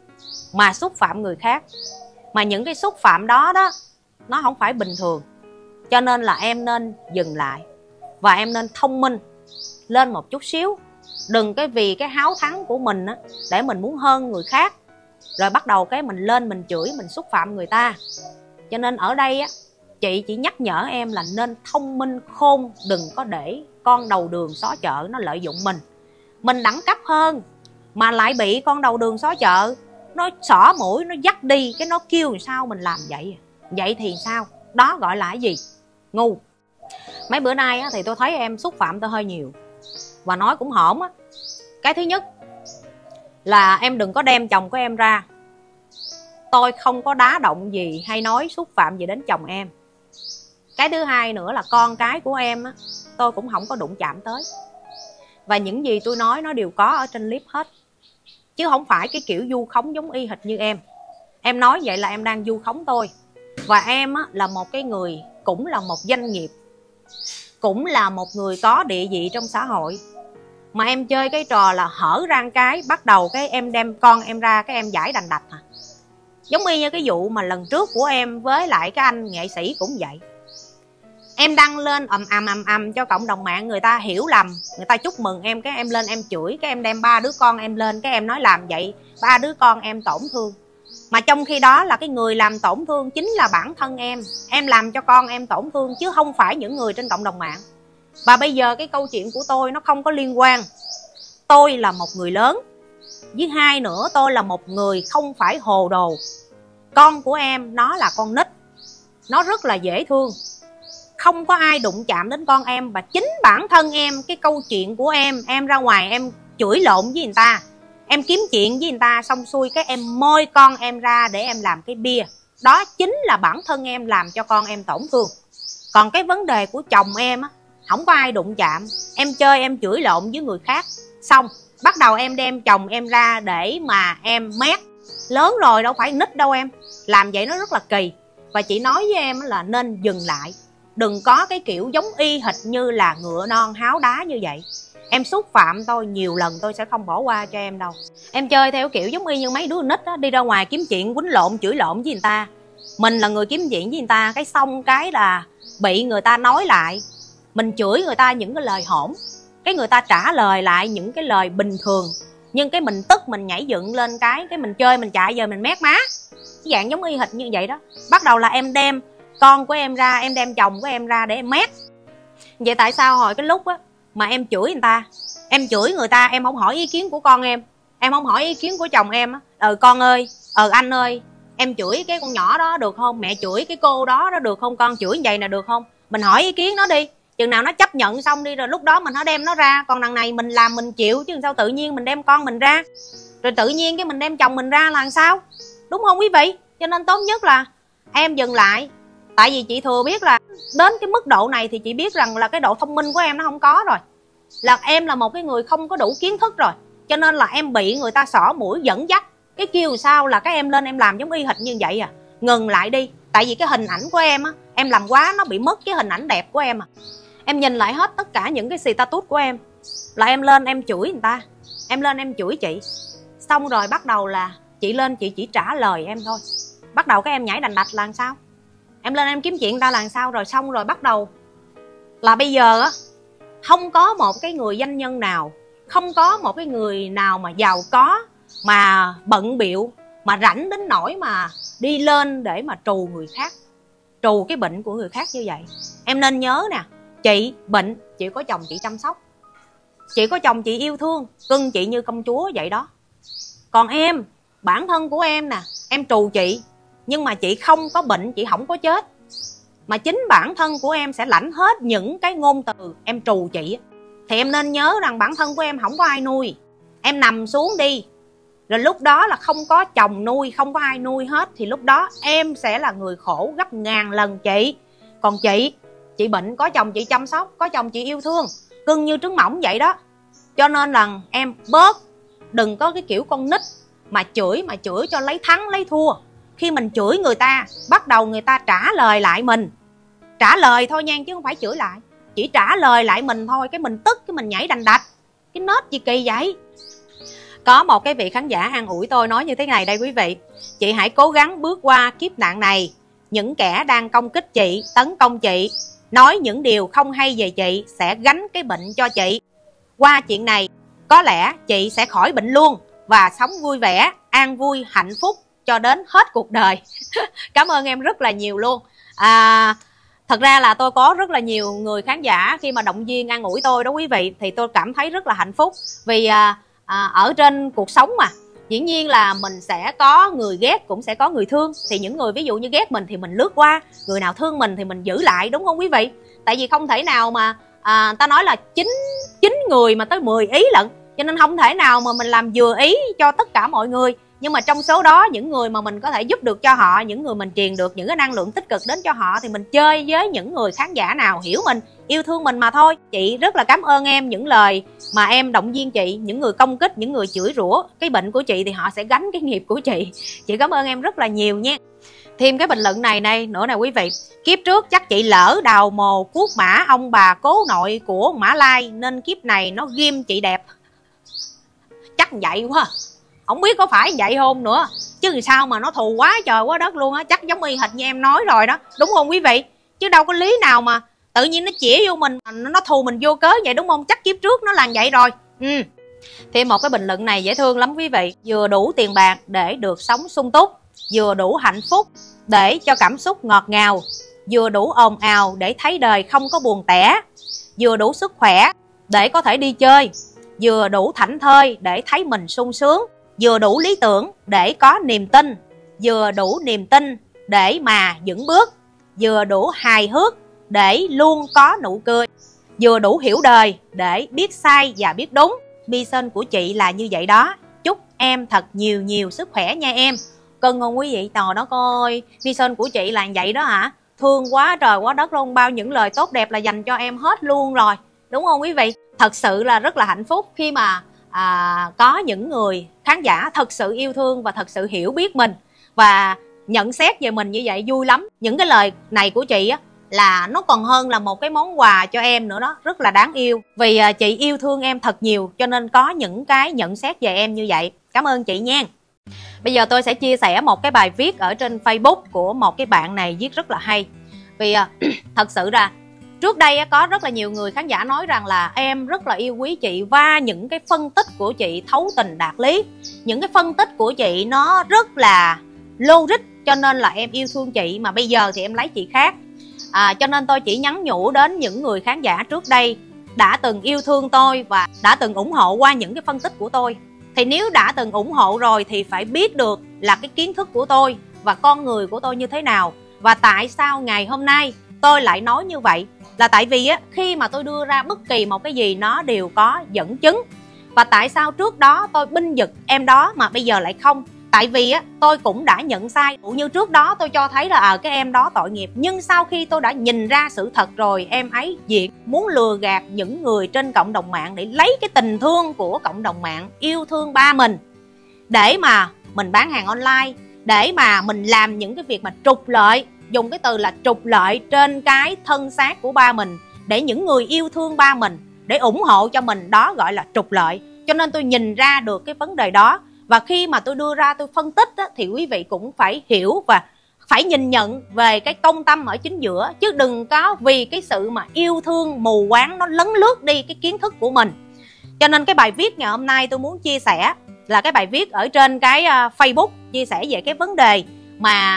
mà xúc phạm người khác. Mà những cái xúc phạm đó đó nó không phải bình thường. Cho nên là em nên dừng lại và em nên thông minh lên một chút xíu. Đừng cái vì cái háo thắng của mình á, để mình muốn hơn người khác, rồi bắt đầu cái mình lên mình chửi, mình xúc phạm người ta. Cho nên ở đây á, chị chỉ nhắc nhở em là nên thông minh khôn. Đừng có để con đầu đường xó chợ nó lợi dụng mình. Mình đẳng cấp hơn mà lại bị con đầu đường xó chợ nó xỏ mũi, nó dắt đi, cái nó kêu sao mình làm vậy. Vậy thì sao? Đó gọi là cái gì? Ngu. Mấy bữa nay á, thì tôi thấy em xúc phạm tôi hơi nhiều và nói cũng hổn á. Cái thứ nhất là em đừng có đem chồng của em ra. Tôi không có đá động gì hay nói xúc phạm gì đến chồng em. Cái thứ hai nữa là con cái của em á, tôi cũng không có đụng chạm tới. Và những gì tôi nói nó đều có ở trên clip hết, chứ không phải cái kiểu vu khống giống y hệt như em. Em nói vậy là em đang vu khống tôi. Và em á, là một cái người, cũng là một doanh nghiệp, cũng là một người có địa vị trong xã hội. mà em chơi cái trò là hở ra cái bắt đầu cái em đem con em ra cái em giải đành đạch hả? Giống y như cái vụ mà lần trước của em với lại cái anh nghệ sĩ cũng vậy. Em đăng lên ầm cho cộng đồng mạng người ta hiểu lầm, người ta chúc mừng em, cái em lên em chửi, cái em đem 3 đứa con em lên, cái em nói làm vậy 3 đứa con em tổn thương. Mà trong khi đó là cái người làm tổn thương chính là bản thân em làm cho con em tổn thương chứ không phải những người trên cộng đồng mạng. Và bây giờ cái câu chuyện của tôi nó không có liên quan. Tôi là một người lớn, với hai nữa tôi là một người không phải hồ đồ. Con của em nó là con nít, nó rất là dễ thương, không có ai đụng chạm đến con em. Và chính bản thân em, cái câu chuyện của em ra ngoài em chửi lộn với người ta, em kiếm chuyện với người ta xong xuôi cái em môi con em ra để em làm cái bia. Đó chính là bản thân em làm cho con em tổn thương. Còn cái vấn đề của chồng em á, không có ai đụng chạm. Em chơi em chửi lộn với người khác, xong bắt đầu em đem chồng em ra để mà em mét. Lớn rồi đâu phải nít đâu em, làm vậy nó rất là kỳ. Và chị nói với em là nên dừng lại, đừng có cái kiểu giống y hệt như là ngựa non háo đá như vậy. Em xúc phạm tôi nhiều lần tôi sẽ không bỏ qua cho em đâu. Em chơi theo kiểu giống y như mấy đứa nít đó, đi ra ngoài kiếm chuyện quýnh lộn chửi lộn với người ta. Mình là người kiếm chuyện với người ta, cái xong cái là bị người ta nói lại. Mình chửi người ta những cái lời hỗn, cái người ta trả lời lại những cái lời bình thường. Nhưng cái mình tức mình nhảy dựng lên cái mình chơi mình chạy giờ mình mét má. Cái dạng giống y hệt như vậy đó. Bắt đầu là em đem con của em ra, em đem chồng của em ra để em mét. Vậy tại sao hồi cái lúc á mà em chửi người ta, em chửi người ta em không hỏi ý kiến của con em không hỏi ý kiến của chồng em á. Con ơi, anh ơi, em chửi cái con nhỏ đó được không? Mẹ chửi cái cô đó được không? Con chửi vậy nè được không? Mình hỏi ý kiến nó đi. Chừng nào nó chấp nhận xong đi rồi lúc đó mình hãy đem nó ra. Còn đằng này mình làm mình chịu chứ sao tự nhiên mình đem con mình ra, rồi tự nhiên cái mình đem chồng mình ra là làm sao? Đúng không quý vị? Cho nên tốt nhất là em dừng lại. Tại vì chị thừa biết là đến cái mức độ này thì chị biết rằng là cái độ thông minh của em nó không có rồi. Là em là một cái người không có đủ kiến thức rồi. Cho nên là em bị người ta xỏ mũi dẫn dắt. Cái kêu sao là các em lên em làm giống y hệt như vậy à. Ngừng lại đi. Tại vì cái hình ảnh của em á, em làm quá nó bị mất cái hình ảnh đẹp của em à. Em nhìn lại hết tất cả những cái status của em là em lên em chửi người ta, em lên em chửi chị. Xong rồi bắt đầu là chị lên chị chỉ trả lời em thôi. Bắt đầu các em nhảy đành đạch là làm sao? Em lên em kiếm chuyện ta là làm sao? Rồi xong rồi bắt đầu là bây giờ á, không có một cái người doanh nhân nào, không có một cái người nào mà giàu có, mà bận bịu, mà rảnh đến nỗi mà đi lên để mà trù người khác, trù cái bệnh của người khác như vậy. Em nên nhớ nè, chị bệnh, chị có chồng chị chăm sóc, chị có chồng chị yêu thương, cưng chị như công chúa vậy đó. Còn em, bản thân của em nè, em trù chị, nhưng mà chị không có bệnh, chị không có chết. Mà chính bản thân của em sẽ lãnh hết những cái ngôn từ em trù chị. Thì em nên nhớ rằng bản thân của em không có ai nuôi. Em nằm xuống đi, rồi lúc đó là không có chồng nuôi, không có ai nuôi hết, thì lúc đó em sẽ là người khổ gấp ngàn lần chị. Còn chị bệnh, có chồng chị chăm sóc, có chồng chị yêu thương, cưng như trứng mỏng vậy đó. Cho nên là em bớt, đừng có cái kiểu con nít mà chửi cho lấy thắng lấy thua. Khi mình chửi người ta, bắt đầu người ta trả lời lại mình. Trả lời thôi nha, chứ không phải chửi lại. Chỉ trả lời lại mình thôi, cái mình tức, cái mình nhảy đành đạch. Cái nết gì kỳ vậy? Có một cái vị khán giả an ủi tôi nói như thế này đây quý vị: chị hãy cố gắng bước qua kiếp nạn này. Những kẻ đang công kích chị, tấn công chị, nói những điều không hay về chị sẽ gánh cái bệnh cho chị. Qua chuyện này, có lẽ chị sẽ khỏi bệnh luôn và sống vui vẻ, an vui, hạnh phúc cho đến hết cuộc đời. Cảm ơn em rất là nhiều luôn. Thật ra là tôi có rất là nhiều người khán giả khi mà động viên an ủi tôi đó quý vị, thì tôi cảm thấy rất là hạnh phúc. Vì ở trên cuộc sống mà, dĩ nhiên là mình sẽ có người ghét cũng sẽ có người thương. Thì những người ví dụ như ghét mình thì mình lướt qua, người nào thương mình thì mình giữ lại, đúng không quý vị? Tại vì không thể nào mà ta nói là 9 người mà tới 10 ý lận, cho nên không thể nào mà mình làm vừa ý cho tất cả mọi người. Nhưng mà trong số đó, những người mà mình có thể giúp được cho họ, những người mình truyền được những cái năng lượng tích cực đến cho họ, thì mình chơi với những người khán giả nào hiểu mình, yêu thương mình mà thôi. Chị rất là cảm ơn em những lời mà em động viên chị. Những người công kích, những người chửi rủa cái bệnh của chị thì họ sẽ gánh cái nghiệp của chị. Chị cảm ơn em rất là nhiều nha. Thêm cái bình luận này nữa nè quý vị. Kiếp trước chắc chị lỡ đào mồ cuốc mã ông bà cố nội của Mã Lai, nên kiếp này nó ghim chị đẹp. Chắc vậy quá. Không biết có phải vậy không nữa, chứ sao mà nó thù quá trời quá đất luôn á. Chắc giống y hệt như em nói rồi đó, đúng không quý vị? Chứ đâu có lý nào mà tự nhiên nó chỉ vô mình, nó thù mình vô cớ vậy, đúng không? Chắc kiếp trước nó làm vậy rồi. Thêm một cái bình luận này dễ thương lắm quý vị. Vừa đủ tiền bạc để được sống sung túc, vừa đủ hạnh phúc để cho cảm xúc ngọt ngào, vừa đủ ồn ào để thấy đời không có buồn tẻ, vừa đủ sức khỏe để có thể đi chơi, vừa đủ thảnh thơi để thấy mình sung sướng, vừa đủ lý tưởng để có niềm tin, vừa đủ niềm tin để mà vững bước, vừa đủ hài hước để luôn có nụ cười, vừa đủ hiểu đời để biết sai và biết đúng. Mission của chị là như vậy đó. Chúc em thật nhiều sức khỏe nha em. Cưng không quý vị? Trời đó coi, mission của chị là vậy đó hả? Thương quá trời quá đất luôn. Bao những lời tốt đẹp là dành cho em hết luôn rồi, đúng không quý vị? Thật sự là rất là hạnh phúc khi mà có những người khán giả thật sự yêu thương và thật sự hiểu biết mình và nhận xét về mình như vậy, vui lắm. Những cái lời này của chị á là nó còn hơn là một cái món quà cho em nữa đó, rất là đáng yêu. Vì chị yêu thương em thật nhiều cho nên có những cái nhận xét về em như vậy. Cảm ơn chị nha. Bây giờ tôi sẽ chia sẻ một cái bài viết ở trên Facebook của một cái bạn này viết rất là hay. Vì thật sự ra trước đây có rất là nhiều người khán giả nói rằng là em rất là yêu quý chị và những cái phân tích của chị thấu tình đạt lý. Những cái phân tích của chị nó rất là logic cho nên là em yêu thương chị, mà bây giờ thì em lấy chị khác. Cho nên tôi chỉ nhắn nhủ đến những người khán giả trước đây đã từng yêu thương tôi và đã từng ủng hộ qua những cái phân tích của tôi. Thì nếu đã từng ủng hộ rồi thì phải biết được là cái kiến thức của tôi và con người của tôi như thế nào. Và tại sao ngày hôm nay tôi lại nói như vậy là tại vì khi mà tôi đưa ra bất kỳ một cái gì nó đều có dẫn chứng. Và tại sao trước đó tôi binh vực em đó mà bây giờ lại không? Tại vì tôi cũng đã nhận sai. Cũng như trước đó tôi cho thấy là cái em đó tội nghiệp. Nhưng sau khi tôi đã nhìn ra sự thật rồi, em ấy diện muốn lừa gạt những người trên cộng đồng mạng để lấy cái tình thương của cộng đồng mạng yêu thương ba mình, để mà mình bán hàng online, để mà mình làm những cái việc mà trục lợi, dùng cái từ là trục lợi trên cái thân xác của ba mình, để những người yêu thương ba mình, để ủng hộ cho mình, đó gọi là trục lợi. Cho nên tôi nhìn ra được cái vấn đề đó. Và khi mà tôi đưa ra tôi phân tích thì quý vị cũng phải hiểu và phải nhìn nhận về cái công tâm ở chính giữa. Chứ đừng có vì cái sự mà yêu thương mù quáng nó lấn lướt đi cái kiến thức của mình. Cho nên cái bài viết ngày hôm nay tôi muốn chia sẻ là cái bài viết ở trên cái Facebook chia sẻ về cái vấn đề mà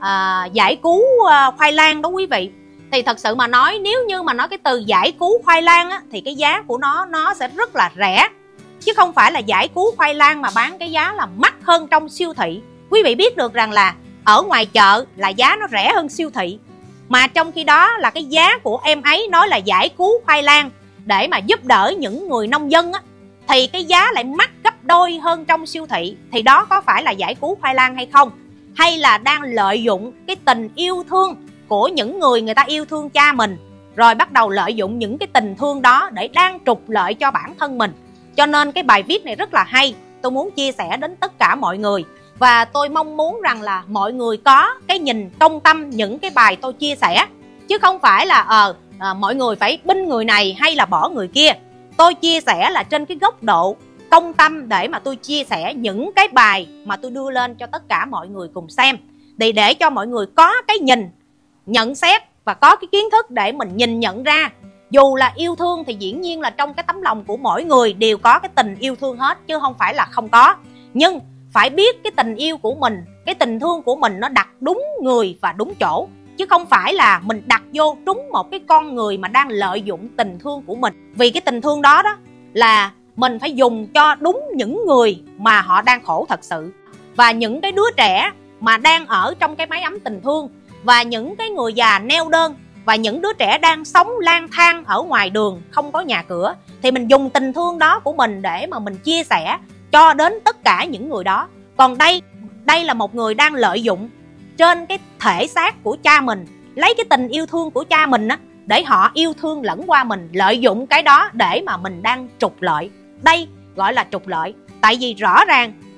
giải cứu khoai lang đó quý vị. Thì thật sự mà nói, nếu như mà nói cái từ giải cứu khoai lang thì cái giá của nó sẽ rất là rẻ. Chứ không phải là giải cứu khoai lang mà bán cái giá là mắc hơn trong siêu thị. Quý vị biết được rằng là ở ngoài chợ là giá nó rẻ hơn siêu thị, mà trong khi đó là cái giá của em ấy nói là giải cứu khoai lang để mà giúp đỡ những người nông dân thì cái giá lại mắc gấp đôi hơn trong siêu thị. Thì đó có phải là giải cứu khoai lang hay không? Hay là đang lợi dụng cái tình yêu thương của những người ta yêu thương cha mình, rồi bắt đầu lợi dụng những cái tình thương đó để đang trục lợi cho bản thân mình. Cho nên cái bài viết này rất là hay, tôi muốn chia sẻ đến tất cả mọi người. Và tôi mong muốn rằng là mọi người có cái nhìn công tâm những cái bài tôi chia sẻ. Chứ không phải là mọi người phải binh người này hay là bỏ người kia. Tôi chia sẻ là trên cái góc độ công tâm để mà tôi chia sẻ những cái bài mà tôi đưa lên cho tất cả mọi người cùng xem. Để cho mọi người có cái nhìn, nhận xét và có cái kiến thức để mình nhìn nhận ra. Dù là yêu thương thì dĩ nhiên là trong cái tấm lòng của mỗi người đều có cái tình yêu thương hết, chứ không phải là không có. Nhưng phải biết cái tình yêu của mình, cái tình thương của mình nó đặt đúng người và đúng chỗ. Chứ không phải là mình đặt vô trúng một cái con người mà đang lợi dụng tình thương của mình. Vì cái tình thương đó là mình phải dùng cho đúng những người mà họ đang khổ thật sự. Và những cái đứa trẻ mà đang ở trong cái mái ấm tình thương, và những cái người già neo đơn, và những đứa trẻ đang sống lang thang ở ngoài đường không có nhà cửa, thì mình dùng tình thương đó của mình để mà mình chia sẻ cho đến tất cả những người đó. Còn đây là một người đang lợi dụng trên cái thể xác của cha mình, lấy cái tình yêu thương của cha mình để họ yêu thương lẫn qua mình, lợi dụng cái đó để mà mình đang trục lợi. Đây gọi là trục lợi. Tại vì rõ ràng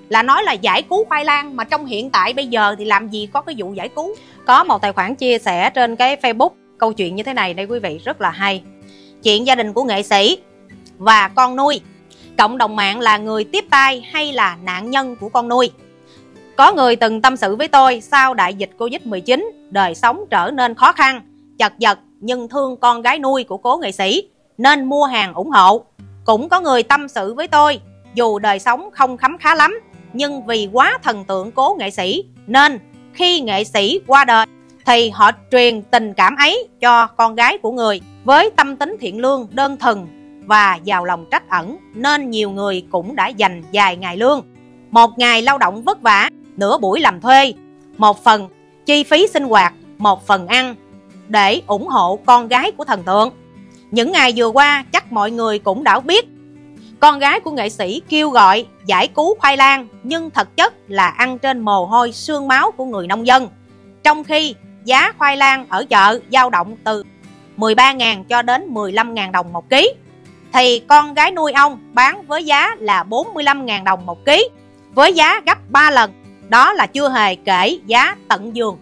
là nói là giải cứu khoai lang, mà trong hiện tại bây giờ thì làm gì có cái vụ giải cứu. Có một tài khoản chia sẻ trên cái Facebook câu chuyện như thế này đây quý vị, rất là hay. Chuyện gia đình của nghệ sĩ và con nuôi. Cộng đồng mạng là người tiếp tay hay là nạn nhân của con nuôi? Có người từng tâm sự với tôi, sau đại dịch Covid-19, đời sống trở nên khó khăn, chật vật nhưng thương con gái nuôi của cố nghệ sĩ nên mua hàng ủng hộ. Cũng có người tâm sự với tôi, dù đời sống không khấm khá lắm, nhưng vì quá thần tượng cố nghệ sĩ nên khi nghệ sĩ qua đời thì họ truyền tình cảm ấy cho con gái của người. Với tâm tính thiện lương, đơn thuần và giàu lòng trắc ẩn nên nhiều người cũng đã dành vài ngày lương, một ngày lao động vất vả, nửa buổi làm thuê, một phần chi phí sinh hoạt, một phần ăn để ủng hộ con gái của thần tượng. Những ngày vừa qua chắc mọi người cũng đã biết con gái của nghệ sĩ kêu gọi giải cứu khoai lang, nhưng thực chất là ăn trên mồ hôi xương máu của người nông dân. Trong khi giá khoai lang ở chợ dao động từ 13.000 cho đến 15.000 đồng một ký, thì con gái nuôi ông bán với giá là 45.000 đồng một ký, với giá gấp 3 lần. Đó là chưa hề kể giá tận giường.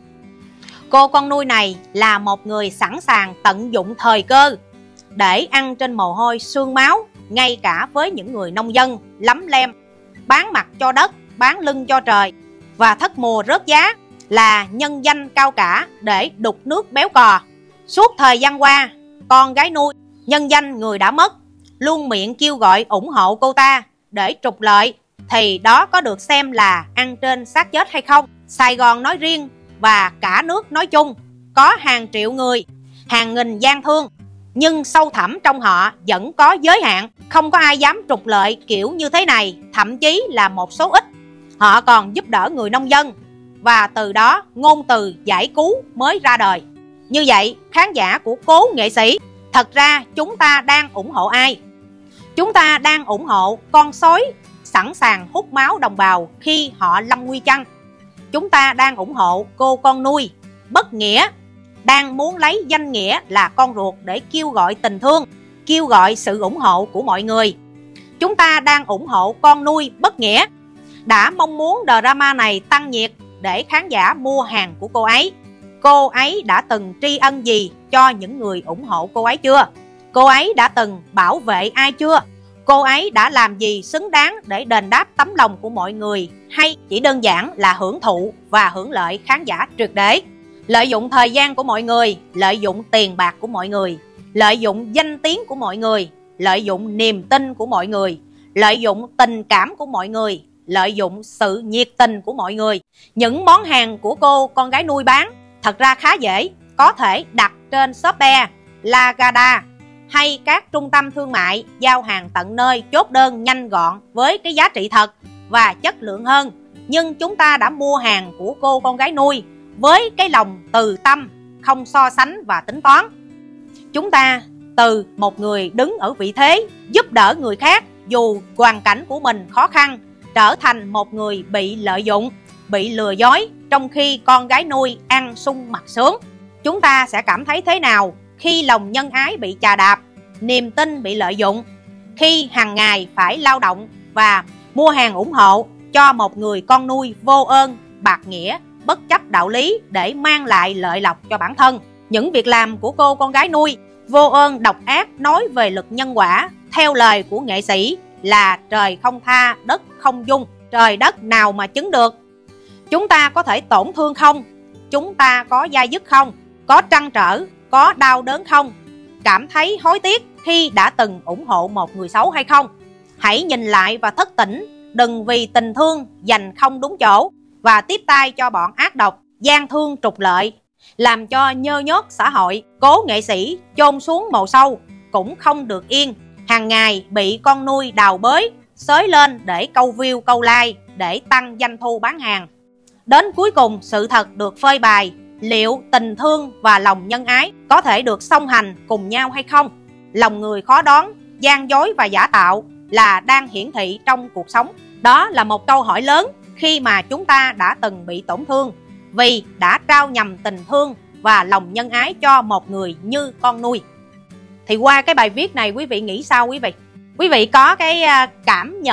Cô con nuôi này là một người sẵn sàng tận dụng thời cơ để ăn trên mồ hôi xương máu, ngay cả với những người nông dân lấm lem, bán mặt cho đất, bán lưng cho trời, và thất mùa rớt giá là nhân danh cao cả để đục nước béo cò. Suốt thời gian qua, con gái nuôi nhân danh người đã mất luôn miệng kêu gọi ủng hộ cô ta để trục lợi, thì đó có được xem là ăn trên xác chết hay không? Sài Gòn nói riêng và cả nước nói chung có hàng triệu người, hàng nghìn gian thương, nhưng sâu thẳm trong họ vẫn có giới hạn. Không có ai dám trục lợi kiểu như thế này. Thậm chí là một số ít, họ còn giúp đỡ người nông dân, và từ đó ngôn từ giải cứu mới ra đời. Như vậy, khán giả của cố nghệ sĩ, thật ra chúng ta đang ủng hộ ai? Chúng ta đang ủng hộ con sói sẵn sàng hút máu đồng bào khi họ lâm nguy chăng? Chúng ta đang ủng hộ cô con nuôi bất nghĩa, đang muốn lấy danh nghĩa là con ruột để kêu gọi tình thương, kêu gọi sự ủng hộ của mọi người. Chúng ta đang ủng hộ con nuôi bất nghĩa, đã mong muốn drama này tăng nhiệt để khán giả mua hàng của cô ấy. Cô ấy đã từng tri ân gì cho những người ủng hộ cô ấy chưa? Cô ấy đã từng bảo vệ ai chưa? Cô ấy đã làm gì xứng đáng để đền đáp tấm lòng của mọi người, hay chỉ đơn giản là hưởng thụ và hưởng lợi khán giả triệt để? Lợi dụng thời gian của mọi người, lợi dụng tiền bạc của mọi người, lợi dụng danh tiếng của mọi người, lợi dụng niềm tin của mọi người, lợi dụng tình cảm của mọi người, lợi dụng sự nhiệt tình của mọi người. Những món hàng của cô con gái nuôi bán thật ra khá dễ, có thể đặt trên Shopee, Lazada hay các trung tâm thương mại, giao hàng tận nơi, chốt đơn nhanh gọn với cái giá trị thật và chất lượng hơn. Nhưng chúng ta đã mua hàng của cô con gái nuôi với cái lòng từ tâm, không so sánh và tính toán. Chúng ta từ một người đứng ở vị thế giúp đỡ người khác dù hoàn cảnh của mình khó khăn, trở thành một người bị lợi dụng, bị lừa dối, trong khi con gái nuôi ăn sung mặc sướng. Chúng ta sẽ cảm thấy thế nào khi lòng nhân ái bị chà đạp, niềm tin bị lợi dụng, khi hàng ngày phải lao động và mua hàng ủng hộ cho một người con nuôi vô ơn, bạc nghĩa, bất chấp đạo lý để mang lại lợi lộc cho bản thân. Những việc làm của cô con gái nuôi vô ơn độc ác nói về luật nhân quả, theo lời của nghệ sĩ là trời không tha, đất không dung. Trời đất nào mà chứng được? Chúng ta có thể tổn thương không? Chúng ta có dai dứt không? Có trăn trở, có đau đớn không? Cảm thấy hối tiếc khi đã từng ủng hộ một người xấu hay không? Hãy nhìn lại và thức tỉnh, đừng vì tình thương dành không đúng chỗ và tiếp tay cho bọn ác độc, gian thương trục lợi, làm cho nhơ nhớt xã hội. Cố nghệ sĩ chôn xuống mồ sâu cũng không được yên, hàng ngày bị con nuôi đào bới, xới lên để câu view câu like, để tăng doanh thu bán hàng. Đến cuối cùng sự thật được phơi bày, liệu tình thương và lòng nhân ái có thể được song hành cùng nhau hay không? Lòng người khó đoán, gian dối và giả tạo là đang hiển thị trong cuộc sống. Đó là một câu hỏi lớn khi mà chúng ta đã từng bị tổn thương vì đã trao nhầm tình thương và lòng nhân ái cho một người như con nuôi. Thì qua cái bài viết này quý vị nghĩ sao quý vị? Quý vị có cái cảm nhận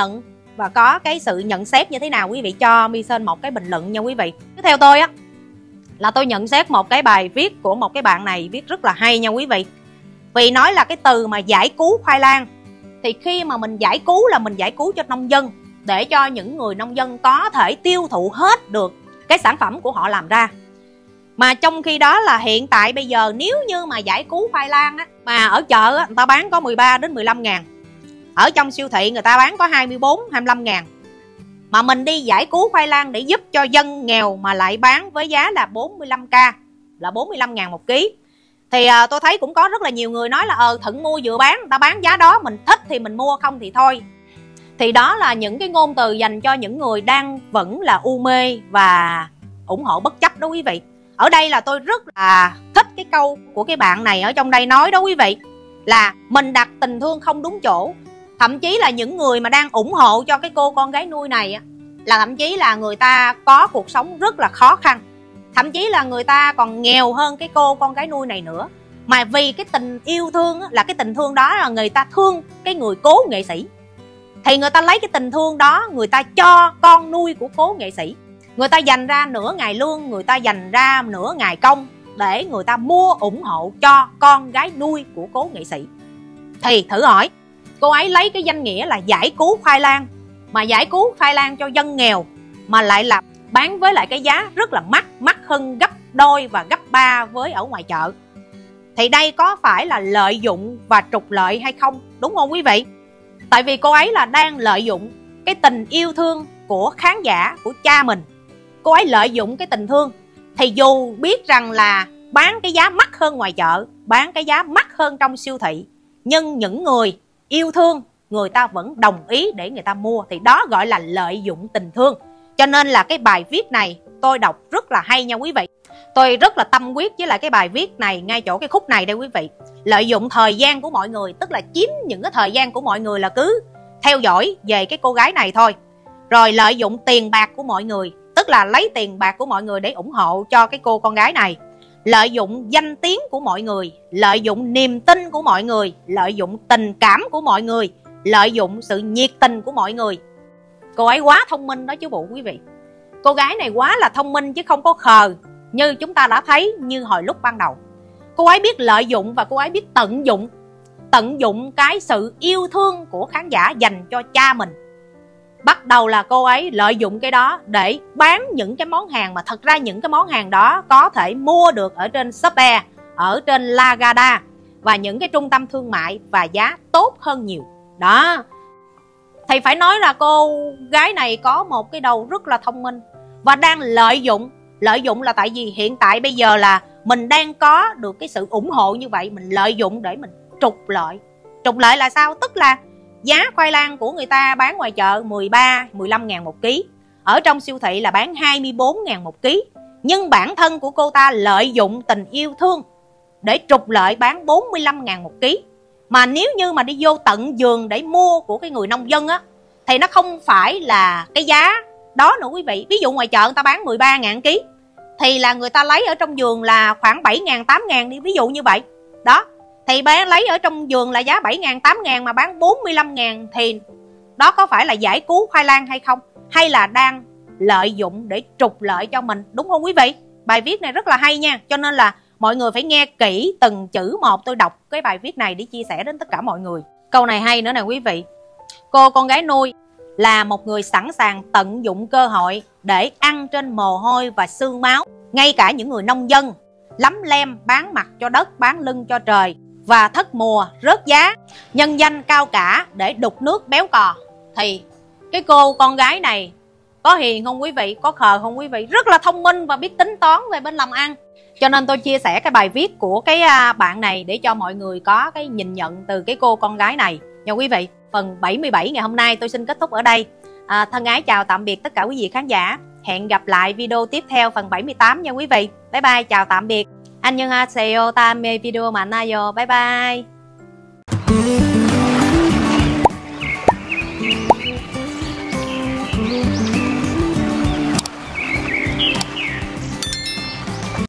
và có cái sự nhận xét như thế nào quý vị cho Mission một cái bình luận nha quý vị. Cứ theo tôi á là tôi nhận xét một cái bài viết của một cái bạn này viết rất là hay nha quý vị. Vì nói là cái từ mà giải cứu khoai lang, thì khi mà mình giải cứu là mình giải cứu cho nông dân, để cho những người nông dân có thể tiêu thụ hết được cái sản phẩm của họ làm ra. Mà trong khi đó là hiện tại bây giờ nếu như mà giải cứu khoai lang á, mà ở chợ á, người ta bán có 13 đến 15 ngàn, ở trong siêu thị người ta bán có 24, 25 ngàn, mà mình đi giải cứu khoai lang để giúp cho dân nghèo mà lại bán với giá là 45k, là 45 ngàn một ký. Thì tôi thấy cũng có rất là nhiều người nói là Thuận mua vừa bán, ta bán giá đó, mình thích thì mình mua, không thì thôi. Thì đó là những cái ngôn từ dành cho những người đang vẫn là u mê và ủng hộ bất chấp đó quý vị. Ở đây là tôi rất là thích cái câu của cái bạn này ở trong đây nói đó quý vị, là mình đặt tình thương không đúng chỗ. Thậm chí là những người mà đang ủng hộ cho cái cô con gái nuôi này là thậm chí là người ta có cuộc sống rất là khó khăn, thậm chí là người ta còn nghèo hơn cái cô con gái nuôi này nữa. Mà vì cái tình yêu thương là cái tình thương đó là người ta thương cái người cố nghệ sĩ, thì người ta lấy cái tình thương đó người ta cho con nuôi của cố nghệ sĩ. Người ta dành ra nửa ngày lương, người ta dành ra nửa ngày công để người ta mua ủng hộ cho con gái nuôi của cố nghệ sĩ. Thì thử hỏi, cô ấy lấy cái danh nghĩa là giải cứu khoai lang, mà giải cứu khoai lang cho dân nghèo, mà lại là bán với lại cái giá rất là mắc hơn gấp đôi và gấp ba với ở ngoài chợ. Thì đây có phải là lợi dụng và trục lợi hay không? Đúng không quý vị? Tại vì cô ấy là đang lợi dụng cái tình yêu thương của khán giả, của cha mình. Cô ấy lợi dụng cái tình thương. Thì dù biết rằng là bán cái giá mắc hơn ngoài chợ, bán cái giá mắc hơn trong siêu thị, nhưng những người yêu thương, người ta vẫn đồng ý để người ta mua. Thì đó gọi là lợi dụng tình thương. Cho nên là cái bài viết này tôi đọc rất là hay nha quý vị. Tôi rất là tâm huyết với lại cái bài viết này ngay chỗ cái khúc này đây quý vị. Lợi dụng thời gian của mọi người, tức là chiếm những cái thời gian của mọi người là cứ theo dõi về cái cô gái này thôi. Rồi lợi dụng tiền bạc của mọi người, tức là lấy tiền bạc của mọi người để ủng hộ cho cái cô con gái này. Lợi dụng danh tiếng của mọi người, lợi dụng niềm tin của mọi người, lợi dụng tình cảm của mọi người, lợi dụng sự nhiệt tình của mọi người. Cô ấy quá thông minh đó chứ bộ quý vị. Cô gái này quá là thông minh chứ không có khờ như chúng ta đã thấy như hồi lúc ban đầu. Cô ấy biết lợi dụng và cô ấy biết tận dụng cái sự yêu thương của khán giả dành cho cha mình. Bắt đầu là cô ấy lợi dụng cái đó để bán những cái món hàng mà thật ra những cái món hàng đó có thể mua được ở trên Shopee, ở trên Lazada và những cái trung tâm thương mại và giá tốt hơn nhiều. Đó. Thì phải nói là cô gái này có một cái đầu rất là thông minh và đang lợi dụng. Lợi dụng là tại vì hiện tại bây giờ là mình đang có được cái sự ủng hộ như vậy, mình lợi dụng để mình trục lợi. Trục lợi là sao? Tức là giá khoai lang của người ta bán ngoài chợ 13, 15 ngàn một ký, ở trong siêu thị là bán 24 ngàn một ký. Nhưng bản thân của cô ta lợi dụng tình yêu thương để trục lợi bán 45 ngàn một ký. Mà nếu như mà đi vô tận vườn để mua của cái người nông dân á, thì nó không phải là cái giá đó nữa quý vị. Ví dụ ngoài chợ người ta bán 13 ngàn ký, thì là người ta lấy ở trong vườn là khoảng 7 ngàn, 8 ngàn đi, ví dụ như vậy. Đó, thì bán lấy ở trong vườn là giá 7 ngàn, 8 ngàn mà bán 45 ngàn, thì đó có phải là giải cứu khoai lang hay không? Hay là đang lợi dụng để trục lợi cho mình, đúng không quý vị? Bài viết này rất là hay nha, cho nên là mọi người phải nghe kỹ từng chữ một. Tôi đọc cái bài viết này để chia sẻ đến tất cả mọi người. Câu này hay nữa nè quý vị. Cô con gái nuôi là một người sẵn sàng tận dụng cơ hội để ăn trên mồ hôi và xương máu. Ngay cả những người nông dân lắm lem bán mặt cho đất, bán lưng cho trời, và thất mùa rớt giá, nhân danh cao cả để đục nước béo cò. Thì cái cô con gái này có hiền không quý vị? Có khờ không quý vị? Rất là thông minh và biết tính toán về bên làm ăn. Cho nên tôi chia sẻ cái bài viết của cái bạn này để cho mọi người có cái nhìn nhận từ cái cô con gái này nha quý vị. Phần 77 ngày hôm nay tôi xin kết thúc ở đây. Thân ái chào tạm biệt tất cả quý vị khán giả. Hẹn gặp lại video tiếp theo phần 78 nha quý vị. Bye bye, chào tạm biệt. 안녕하세요. 다음에 비디오 만나요. Bye bye.